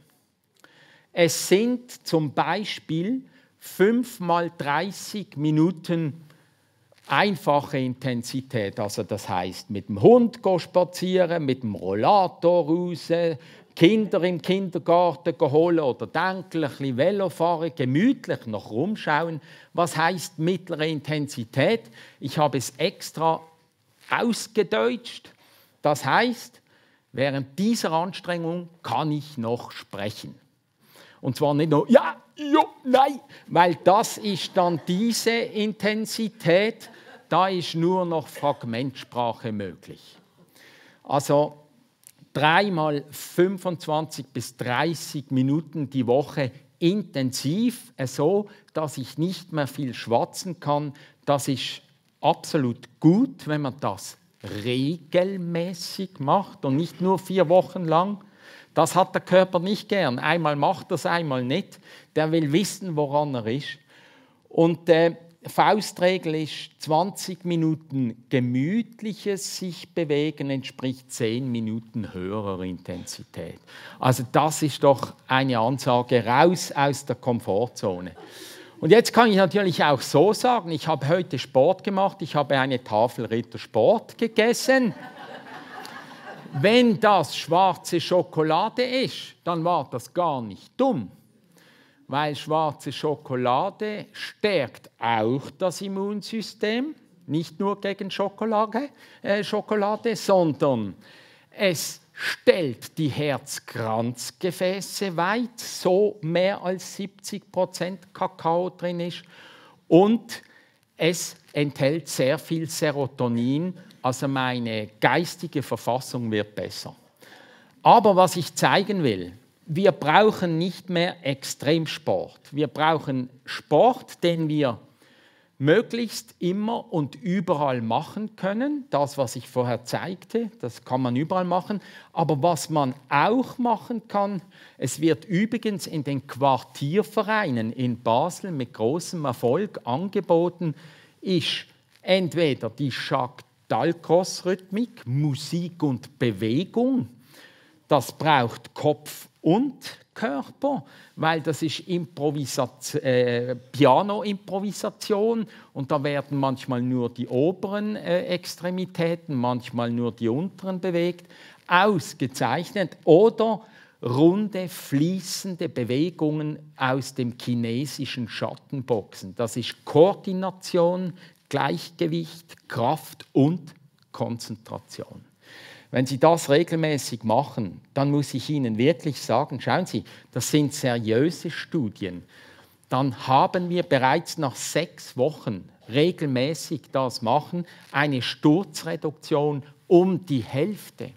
Es sind zum Beispiel fünf mal dreißig Minuten einfache Intensität, also das heißt mit dem Hund go spazieren, mit dem Rollator raus, Kinder im Kindergarten holen oder denken, ein bisschen Velo fahren, gemütlich noch rumschauen. Was heißt mittlere Intensität? Ich habe es extra ausgedeutscht. Das heißt, während dieser Anstrengung kann ich noch sprechen. Und zwar nicht nur ja, ja, nein, weil das ist dann diese Intensität, da ist nur noch Fragmentsprache möglich. Also dreimal fünfundzwanzig bis dreißig Minuten die Woche intensiv, so dass ich nicht mehr viel schwatzen kann. Das ist absolut gut, wenn man das regelmäßig macht und nicht nur vier Wochen lang. Das hat der Körper nicht gern. Einmal macht er es, einmal nicht. Der will wissen, woran er ist. Und äh, Faustregel ist, zwanzig Minuten gemütliches sich bewegen entspricht zehn Minuten höherer Intensität. Also das ist doch eine Ansage, raus aus der Komfortzone. Und jetzt kann ich natürlich auch so sagen, ich habe heute Sport gemacht, ich habe eine Tafel Ritter Sport gegessen. Wenn das schwarze Schokolade ist, dann war das gar nicht dumm. Weil schwarze Schokolade stärkt auch das Immunsystem, nicht nur gegen Schokolade, äh, Schokolade, sondern es stellt die Herzkranzgefäße weit, so mehr als siebzig Prozent Kakao drin ist, und es enthält sehr viel Serotonin, also meine geistige Verfassung wird besser. Aber was ich zeigen will, wir brauchen nicht mehr Extremsport. Wir brauchen Sport, den wir möglichst immer und überall machen können. Das, was ich vorher zeigte, das kann man überall machen. Aber was man auch machen kann, es wird übrigens in den Quartiervereinen in Basel mit großem Erfolg angeboten, ist entweder die Jacques Dalcroze-Rhythmik, Musik und Bewegung. Das braucht Kopf und Körper, weil das ist Improvisation, äh, Piano-Improvisation, und da werden manchmal nur die oberen äh, Extremitäten, manchmal nur die unteren bewegt. Ausgezeichnet. Oder runde, fließende Bewegungen aus dem chinesischen Schattenboxen. Das ist Koordination, Gleichgewicht, Kraft und Konzentration. Wenn Sie das regelmäßig machen, dann muss ich Ihnen wirklich sagen, schauen Sie, das sind seriöse Studien. Dann haben wir bereits nach sechs Wochen regelmäßig das machen, eine Sturzreduktion um die Hälfte.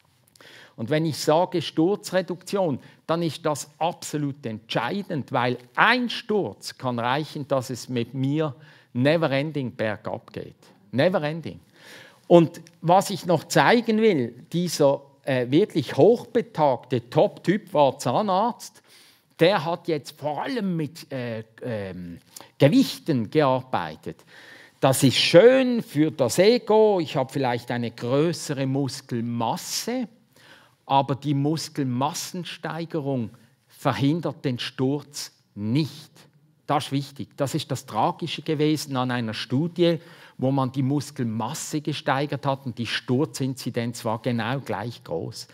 Und wenn ich sage Sturzreduktion, dann ist das absolut entscheidend, weil ein Sturz kann reichen, dass es mit mir never-ending bergab geht. Never-ending. Und was ich noch zeigen will, dieser äh, wirklich hochbetagte Top-Typ war Zahnarzt, der hat jetzt vor allem mit äh, ähm, Gewichten gearbeitet. Das ist schön für das Ego, ich habe vielleicht eine größere Muskelmasse, aber die Muskelmassensteigerung verhindert den Sturz nicht. Das ist wichtig. Das ist das Tragische gewesen an einer Studie, wo man die Muskelmasse gesteigert hat und die Sturzinzidenz war genau gleich groß.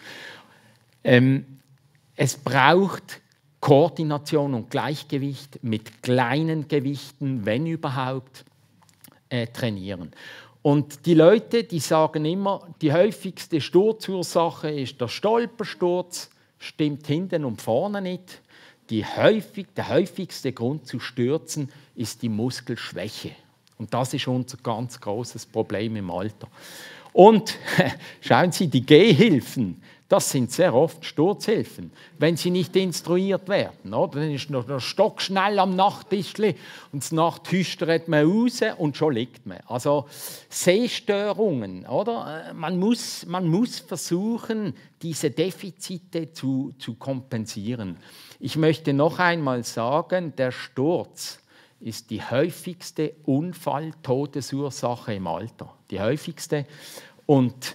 Ähm, es braucht Koordination und Gleichgewicht mit kleinen Gewichten, wenn überhaupt, äh, trainieren. Und die Leute, die sagen immer, die häufigste Sturzursache ist der Stolpersturz, stimmt hinten und vorne nicht. Die häufig, der häufigste Grund zu stürzen ist die Muskelschwäche. Und das ist unser ganz großes Problem im Alter. Und schauen Sie, die Gehhilfen, das sind sehr oft Sturzhilfen, wenn sie nicht instruiert werden. Oder? Dann ist noch der Stock schnell am Nachttischli und das Nacht hüstert man raus und schon liegt man. Also Sehstörungen, oder? Man muss, man muss versuchen, diese Defizite zu, zu kompensieren. Ich möchte noch einmal sagen, der Sturz ist die häufigste Unfall-Todesursache im Alter. Die häufigste. Und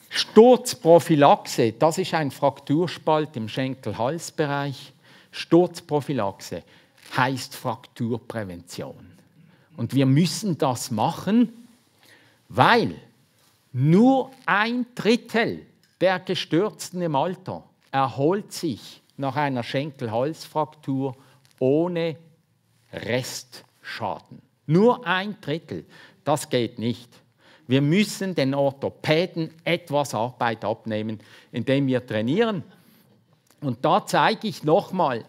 Sturzprophylaxe, das ist ein Frakturspalt im Schenkel-Hals-Bereich. Sturzprophylaxe heißt Frakturprävention. Und wir müssen das machen, weil nur ein Drittel der Gestürzten im Alter erholt sich nach einer Schenkel-Hals-Fraktur ohne Restschaden. Nur ein Drittel. Das geht nicht. Wir müssen den Orthopäden etwas Arbeit abnehmen, indem wir trainieren. Und da zeige ich nochmal,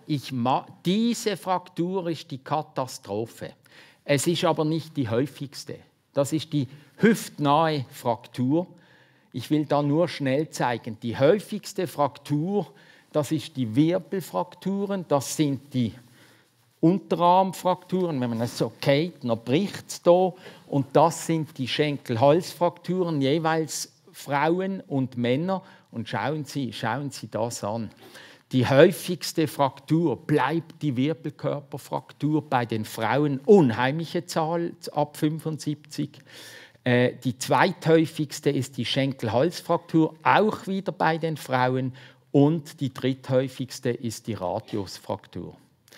diese Fraktur ist die Katastrophe. Es ist aber nicht die häufigste. Das ist die hüftnahe Fraktur. Ich will da nur schnell zeigen. Die häufigste Fraktur, das ist die Wirbelfrakturen, das sind die Unterarmfrakturen. Wenn man es so geht, dann bricht es hier. Und das sind die Schenkel-Halsfrakturen, jeweils Frauen und Männer. Und schauen Sie, schauen Sie das an. Die häufigste Fraktur bleibt die Wirbelkörperfraktur bei den Frauen, unheimliche Zahl ab fünfundsiebzig. Äh, die zweithäufigste ist die Schenkel-Halsfraktur, auch wieder bei den Frauen. Und die dritthäufigste ist die Radiusfraktur.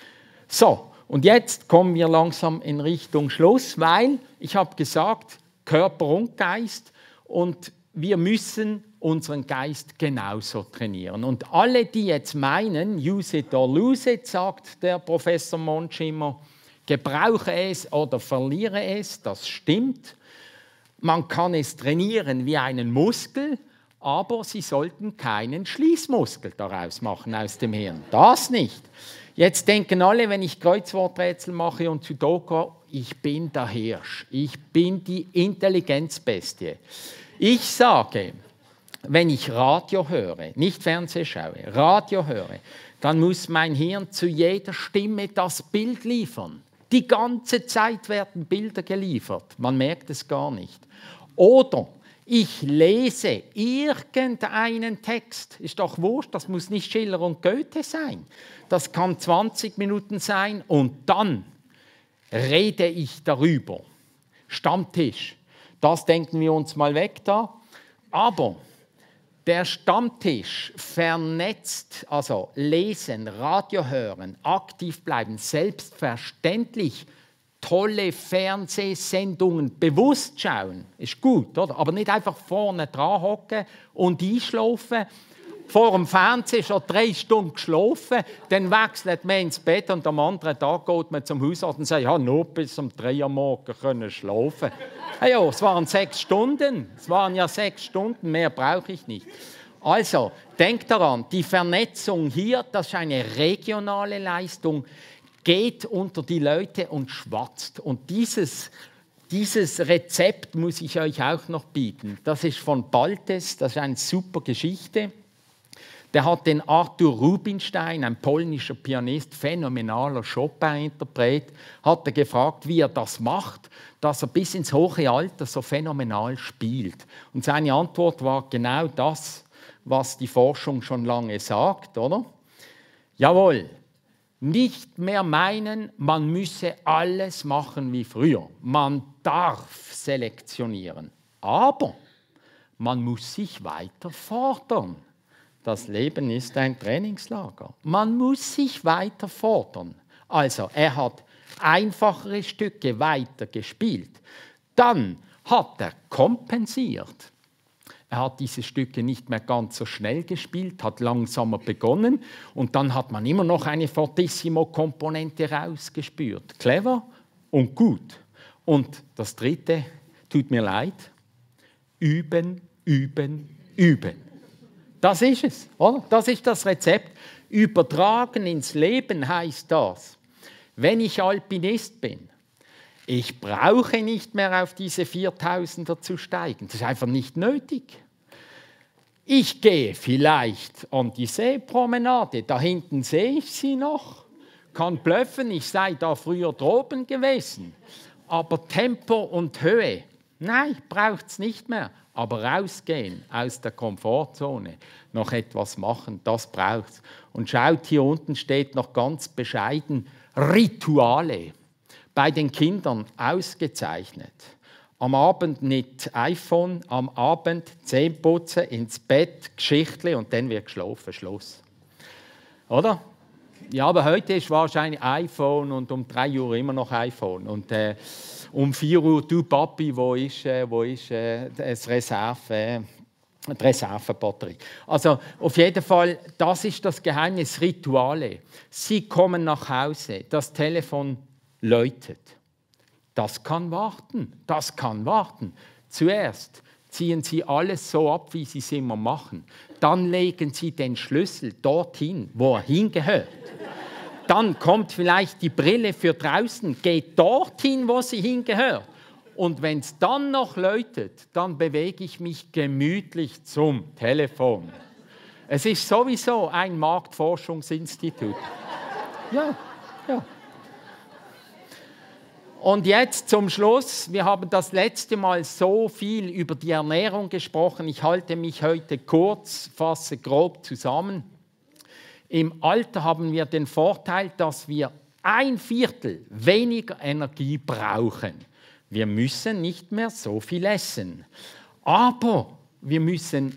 So, und jetzt kommen wir langsam in Richtung Schluss, weil ich habe gesagt, Körper und Geist, und wir müssen unseren Geist genauso trainieren. Und alle, die jetzt meinen, use it or lose it, sagt der Professor Monsch immer, gebrauche es oder verliere es, das stimmt. Man kann es trainieren wie einen Muskel, aber Sie sollten keinen Schließmuskel daraus machen aus dem Hirn. Das nicht. Jetzt denken alle, wenn ich Kreuzworträtsel mache und Sudoku, ich bin der Hirsch, ich bin die Intelligenzbestie. Ich sage, wenn ich Radio höre, nicht Fernseh schaue, Radio höre, dann muss mein Hirn zu jeder Stimme das Bild liefern. Die ganze Zeit werden Bilder geliefert, man merkt es gar nicht. Oder ich lese irgendeinen Text, ist doch wurscht, das muss nicht Schiller und Goethe sein. Das kann zwanzig Minuten sein und dann rede ich darüber. Stammtisch, das denken wir uns mal weg da. Aber der Stammtisch vernetzt, also lesen, Radio hören, aktiv bleiben, selbstverständlich tolle Fernsehsendungen bewusst schauen, ist gut, oder? Aber nicht einfach vorne dran hocken und einschlafen. Vor dem Fernseher schon drei Stunden geschlafen, dann wechselt man ins Bett und am anderen Tag geht man zum Hausarzt und sagt, ja, nur bis um drei Uhr morgens können schlafen. Ja, ja, es waren sechs Stunden, es waren ja sechs Stunden, mehr brauche ich nicht. Also, denkt daran, die Vernetzung hier, das ist eine regionale Leistung, geht unter die Leute und schwatzt. Und dieses, dieses Rezept muss ich euch auch noch bieten. Das ist von Baltes, das ist eine super Geschichte. Der hat den Artur Rubinstein, ein polnischer Pianist, phänomenaler Chopin-Interpret, hat er gefragt, wie er das macht, dass er bis ins hohe Alter so phänomenal spielt. Und seine Antwort war genau das, was die Forschung schon lange sagt, oder? Jawohl, nicht mehr meinen, man müsse alles machen wie früher. Man darf selektionieren, aber man muss sich weiter fordern. Das Leben ist ein Trainingslager. Man muss sich weiter fordern. Also, er hat einfachere Stücke weiter gespielt. Dann hat er kompensiert. Er hat diese Stücke nicht mehr ganz so schnell gespielt, hat langsamer begonnen und dann hat man immer noch eine Fortissimo-Komponente rausgespürt. Clever und gut. Und das Dritte, tut mir leid, üben, üben, üben. Das ist es, oder? Das ist das Rezept. Übertragen ins Leben heißt das, wenn ich Alpinist bin, ich brauche nicht mehr auf diese viertausender zu steigen. Das ist einfach nicht nötig. Ich gehe vielleicht an die Seepromenade, da hinten sehe ich sie noch, kann bluffen, ich sei da früher droben gewesen. Aber Tempo und Höhe, nein, braucht es nicht mehr. Aber rausgehen aus der Komfortzone, noch etwas machen, das braucht es. Und schaut, hier unten steht noch ganz bescheiden Rituale. Bei den Kindern ausgezeichnet. Am Abend nicht iPhone, am Abend Zähne putzen, ins Bett, Geschichtli und dann wird geschlafen, Schluss. Oder? Ja, aber heute ist wahrscheinlich iPhone und um drei Uhr immer noch iPhone. Und äh, um vier Uhr, du Papi, wo ist, äh, wo ist äh, das Reserve, äh, die Reservebatterie? Also auf jeden Fall, das ist das Geheimnis, Rituale. Sie kommen nach Hause, das Telefon läutet. Das kann warten, das kann warten. Zuerst ziehen Sie alles so ab, wie Sie es immer machen. Dann legen Sie den Schlüssel dorthin, wo er hingehört. Dann kommt vielleicht die Brille für draußen, geht dorthin, wo sie hingehört. Und wenn es dann noch läutet, dann bewege ich mich gemütlich zum Telefon. Es ist sowieso ein Marktforschungsinstitut. Ja, ja. Und jetzt zum Schluss. Wir haben das letzte Mal so viel über die Ernährung gesprochen. Ich halte mich heute kurz, fasse grob zusammen. Im Alter haben wir den Vorteil, dass wir ein Viertel weniger Energie brauchen. Wir müssen nicht mehr so viel essen. Aber wir müssen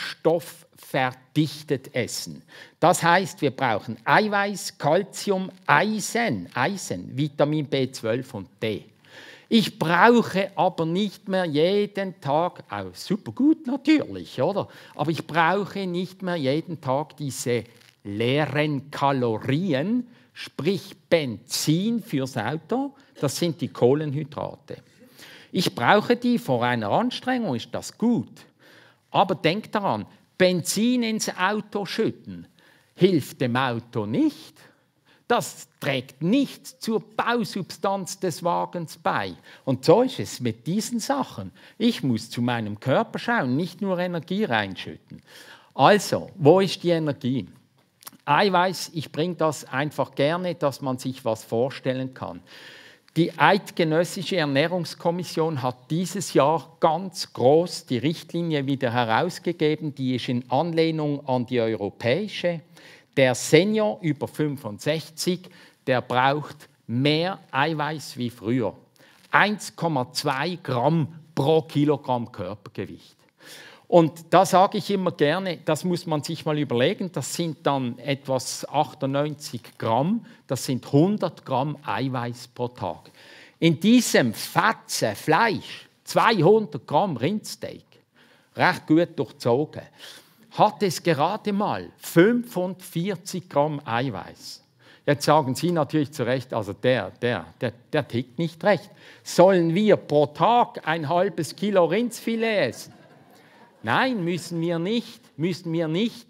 nährstoffverdichtet essen. Das heißt, wir brauchen Eiweiß, Calcium, Eisen, Eisen, Vitamin B zwölf und D. Ich brauche aber nicht mehr jeden Tag, auch super gut natürlich, oder? Aber ich brauche nicht mehr jeden Tag diese leeren Kalorien, sprich Benzin fürs Auto, das sind die Kohlenhydrate. Ich brauche die vor einer Anstrengung, ist das gut. Aber denkt daran, Benzin ins Auto schütten hilft dem Auto nicht. Das trägt nichts zur Bausubstanz des Wagens bei. Und so ist es mit diesen Sachen. Ich muss zu meinem Körper schauen, nicht nur Energie reinschütten. Also, wo ist die Energie? Eiweiß, ich bringe das einfach gerne, dass man sich was vorstellen kann. Die Eidgenössische Ernährungskommission hat dieses Jahr ganz groß die Richtlinie wieder herausgegeben. Die ist in Anlehnung an die europäische. Der Senior über fünfundsechzig, der braucht mehr Eiweiß wie früher. eins Komma zwei Gramm pro Kilogramm Körpergewicht. Und da sage ich immer gerne, das muss man sich mal überlegen, das sind dann etwas achtundneunzig Gramm, das sind hundert Gramm Eiweiß pro Tag. In diesem Fetzen Fleisch, zweihundert Gramm Rindsteak, recht gut durchzogen, hat es gerade mal fünfundvierzig Gramm Eiweiß. Jetzt sagen Sie natürlich zu Recht, also der, der, der, der tickt nicht recht. Sollen wir pro Tag ein halbes Kilo Rindsfilet essen? Nein, müssen wir nicht, müssen wir nicht,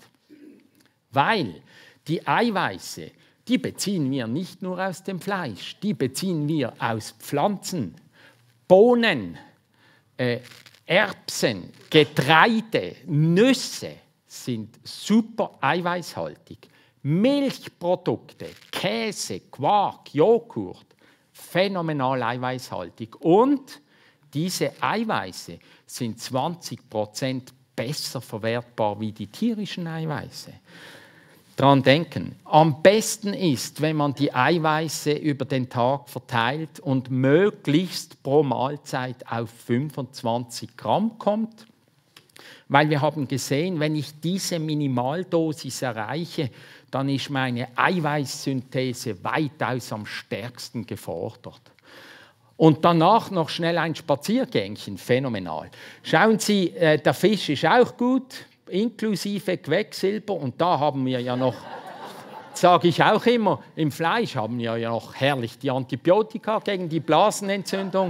weil die Eiweiße, die beziehen wir nicht nur aus dem Fleisch, die beziehen wir aus Pflanzen, Bohnen, äh, Erbsen, Getreide, Nüsse sind super eiweißhaltig. Milchprodukte, Käse, Quark, Joghurt, phänomenal eiweißhaltig. Und diese Eiweiße sind zwanzig Prozent besser verwertbar wie die tierischen Eiweiße. Daran denken, am besten ist, wenn man die Eiweiße über den Tag verteilt und möglichst pro Mahlzeit auf fünfundzwanzig Gramm kommt. Weil wir haben gesehen, wenn ich diese Minimaldosis erreiche, dann ist meine Eiweißsynthese weitaus am stärksten gefordert. Und danach noch schnell ein Spaziergängchen, phänomenal. Schauen Sie, äh, der Fisch ist auch gut, inklusive Quecksilber. Und da haben wir ja noch, sage ich auch immer, im Fleisch haben wir ja noch herrlich die Antibiotika gegen die Blasenentzündung.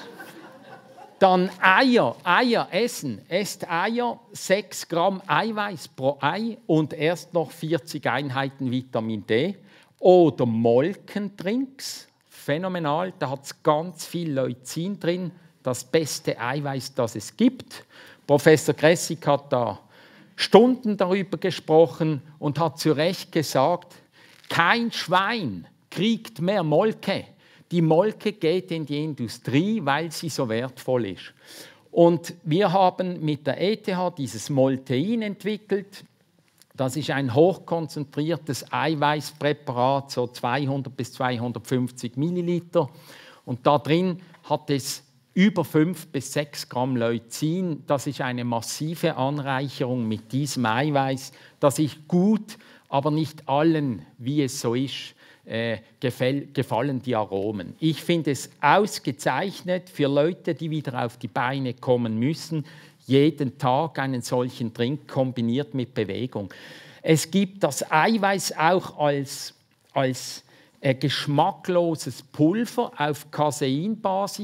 Dann Eier, Eier essen. Esst Eier, sechs Gramm Eiweiß pro Ei und erst noch vierzig Einheiten Vitamin D. Oder Molkendrinks. Phänomenal, da hat es ganz viel Leucin drin, das beste Eiweiß, das es gibt. Professor Gressig hat da Stunden darüber gesprochen und hat zu Recht gesagt, kein Schwein kriegt mehr Molke. Die Molke geht in die Industrie, weil sie so wertvoll ist. Und wir haben mit der E T H dieses Moltein entwickelt. Das ist ein hochkonzentriertes Eiweißpräparat, so zweihundert bis zweihundertfünfzig Milliliter. Und da drin hat es über fünf bis sechs Gramm Leucin. Das ist eine massive Anreicherung mit diesem Eiweiß. Das ist gut, aber nicht allen, wie es so ist, äh, gefäll, gefallen die Aromen. Ich finde es ausgezeichnet für Leute, die wieder auf die Beine kommen müssen, jeden Tag einen solchen Trink kombiniert mit Bewegung. Es gibt das Eiweiß auch als, als äh, geschmackloses Pulver auf Caseinbasis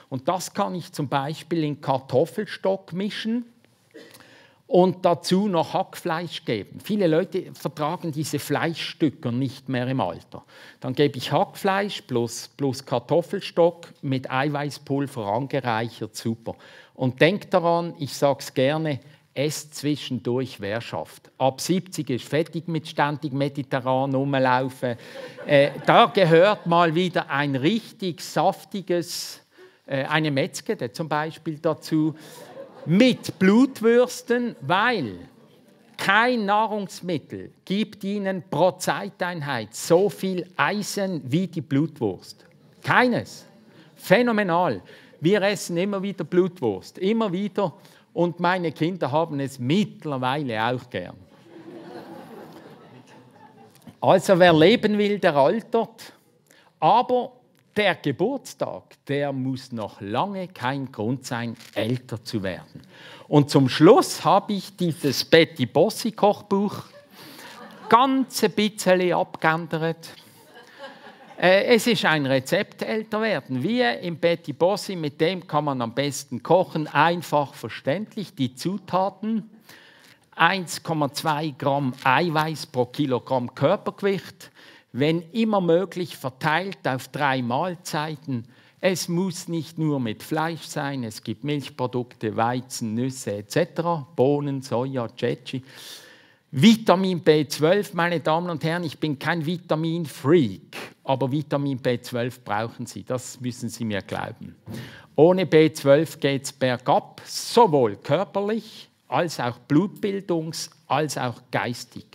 Und das kann ich zum Beispiel in Kartoffelstock mischen und dazu noch Hackfleisch geben. Viele Leute vertragen diese Fleischstücke nicht mehr im Alter. Dann gebe ich Hackfleisch plus, plus Kartoffelstock mit Eiweißpulver angereichert, super. Und denkt daran, ich sage es gerne, esst zwischendurch, wer schafft. Ab siebzig ist fertig mit ständig mediterran rumlaufen. Äh, da gehört mal wieder ein richtig saftiges, äh, eine Metzger zum Beispiel dazu, mit Blutwürsten, weil kein Nahrungsmittel gibt Ihnen pro Zeiteinheit so viel Eisen wie die Blutwurst. Keines. Phänomenal. Wir essen immer wieder Blutwurst, immer wieder. Und meine Kinder haben es mittlerweile auch gern. Also wer leben will, der altert. Aber der Geburtstag, der muss noch lange kein Grund sein, älter zu werden. Und zum Schluss habe ich dieses Betty Bossi Kochbuch ganz ein bisschen abgeändert. Äh, es ist ein Rezept, älter werden. Wie im Betty Bossi, mit dem kann man am besten kochen, einfach verständlich. Die Zutaten: eins Komma zwei Gramm Eiweiß pro Kilogramm Körpergewicht, wenn immer möglich verteilt auf drei Mahlzeiten. Es muss nicht nur mit Fleisch sein, es gibt Milchprodukte, Weizen, Nüsse et cetera, Bohnen, Soja, Ceci. Vitamin B zwölf, meine Damen und Herren, ich bin kein Vitamin-Freak, aber Vitamin B zwölf brauchen Sie, das müssen Sie mir glauben. Ohne B zwölf geht es bergab, sowohl körperlich als auch blutbildungs- als auch geistig.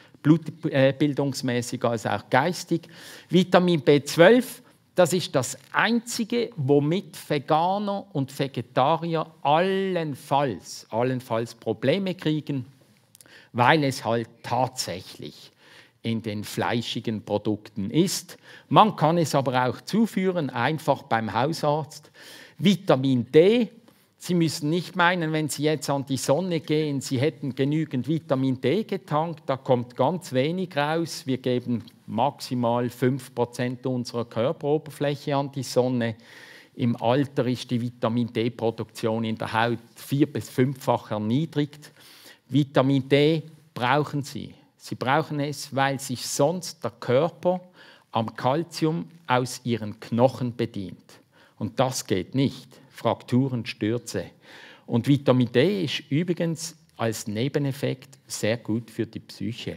Blutbildungsmäßig als auch geistig. Vitamin B zwölf, das ist das Einzige, womit Veganer und Vegetarier allenfalls, allenfalls Probleme kriegen, weil es halt tatsächlich in den fleischigen Produkten ist. Man kann es aber auch zuführen, einfach beim Hausarzt. Vitamin D, Sie müssen nicht meinen, wenn Sie jetzt an die Sonne gehen, Sie hätten genügend Vitamin D getankt, da kommt ganz wenig raus. Wir geben maximal fünf Prozent unserer Körperoberfläche an die Sonne. Im Alter ist die Vitamin D-Produktion in der Haut vier- bis fünffach erniedrigt. Vitamin D brauchen Sie. Sie brauchen es, weil sich sonst der Körper am Kalzium aus Ihren Knochen bedient. Und das geht nicht. Frakturen, Stürze. Und Vitamin D ist übrigens als Nebeneffekt sehr gut für die Psyche.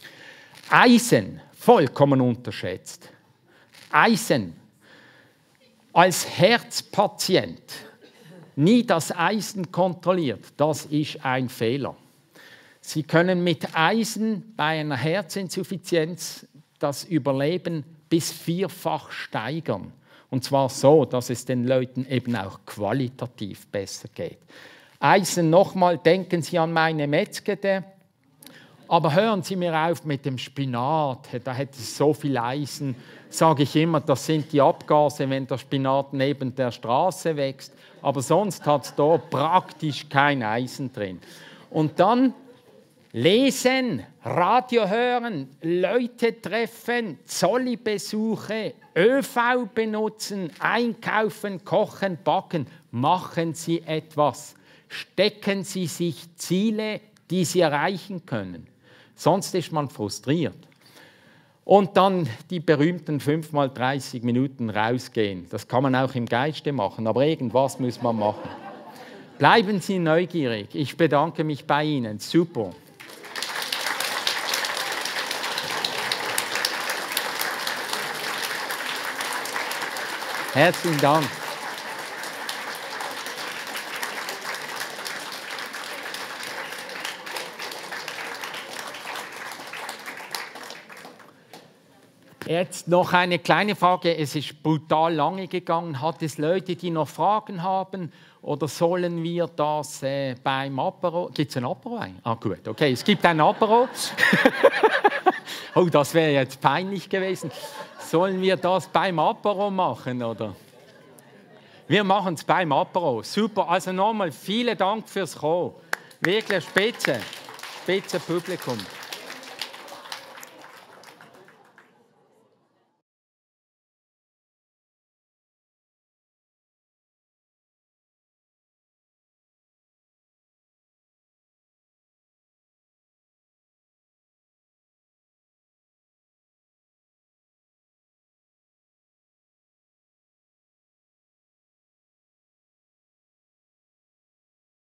Eisen, vollkommen unterschätzt. Eisen als Herzpatient nie das Eisen kontrolliert, das ist ein Fehler. Sie können mit Eisen bei einer Herzinsuffizienz das Überleben bis vierfach steigern. Und zwar so, dass es den Leuten eben auch qualitativ besser geht. Eisen, nochmal, denken Sie an meine Metzgede. Aber hören Sie mir auf mit dem Spinat, da hätte es so viel Eisen. Sage ich immer, das sind die Abgase, wenn der Spinat neben der Straße wächst. Aber sonst hat es da praktisch kein Eisen drin. Und dann lesen, Radio hören, Leute treffen, Zolli-Besuche, ÖV benutzen, einkaufen, kochen, backen. Machen Sie etwas. Stecken Sie sich Ziele, die Sie erreichen können. Sonst ist man frustriert. Und dann die berühmten fünf mal dreißig Minuten rausgehen. Das kann man auch im Geiste machen, aber irgendwas muss man machen. Bleiben Sie neugierig. Ich bedanke mich bei Ihnen. Super. Herzlichen Dank. Jetzt noch eine kleine Frage. Es ist brutal lange gegangen. Hat es Leute, die noch Fragen haben? Oder sollen wir das äh, beim Apero... Gibt es ein Apero? Ah gut, okay, es gibt ein Apero. Oh, das wäre jetzt peinlich gewesen. Sollen wir das beim Apero machen, oder? Wir machen es beim Apero. Super. Also nochmal vielen Dank fürs Kommen. Wirklich spitze. Spitze Publikum.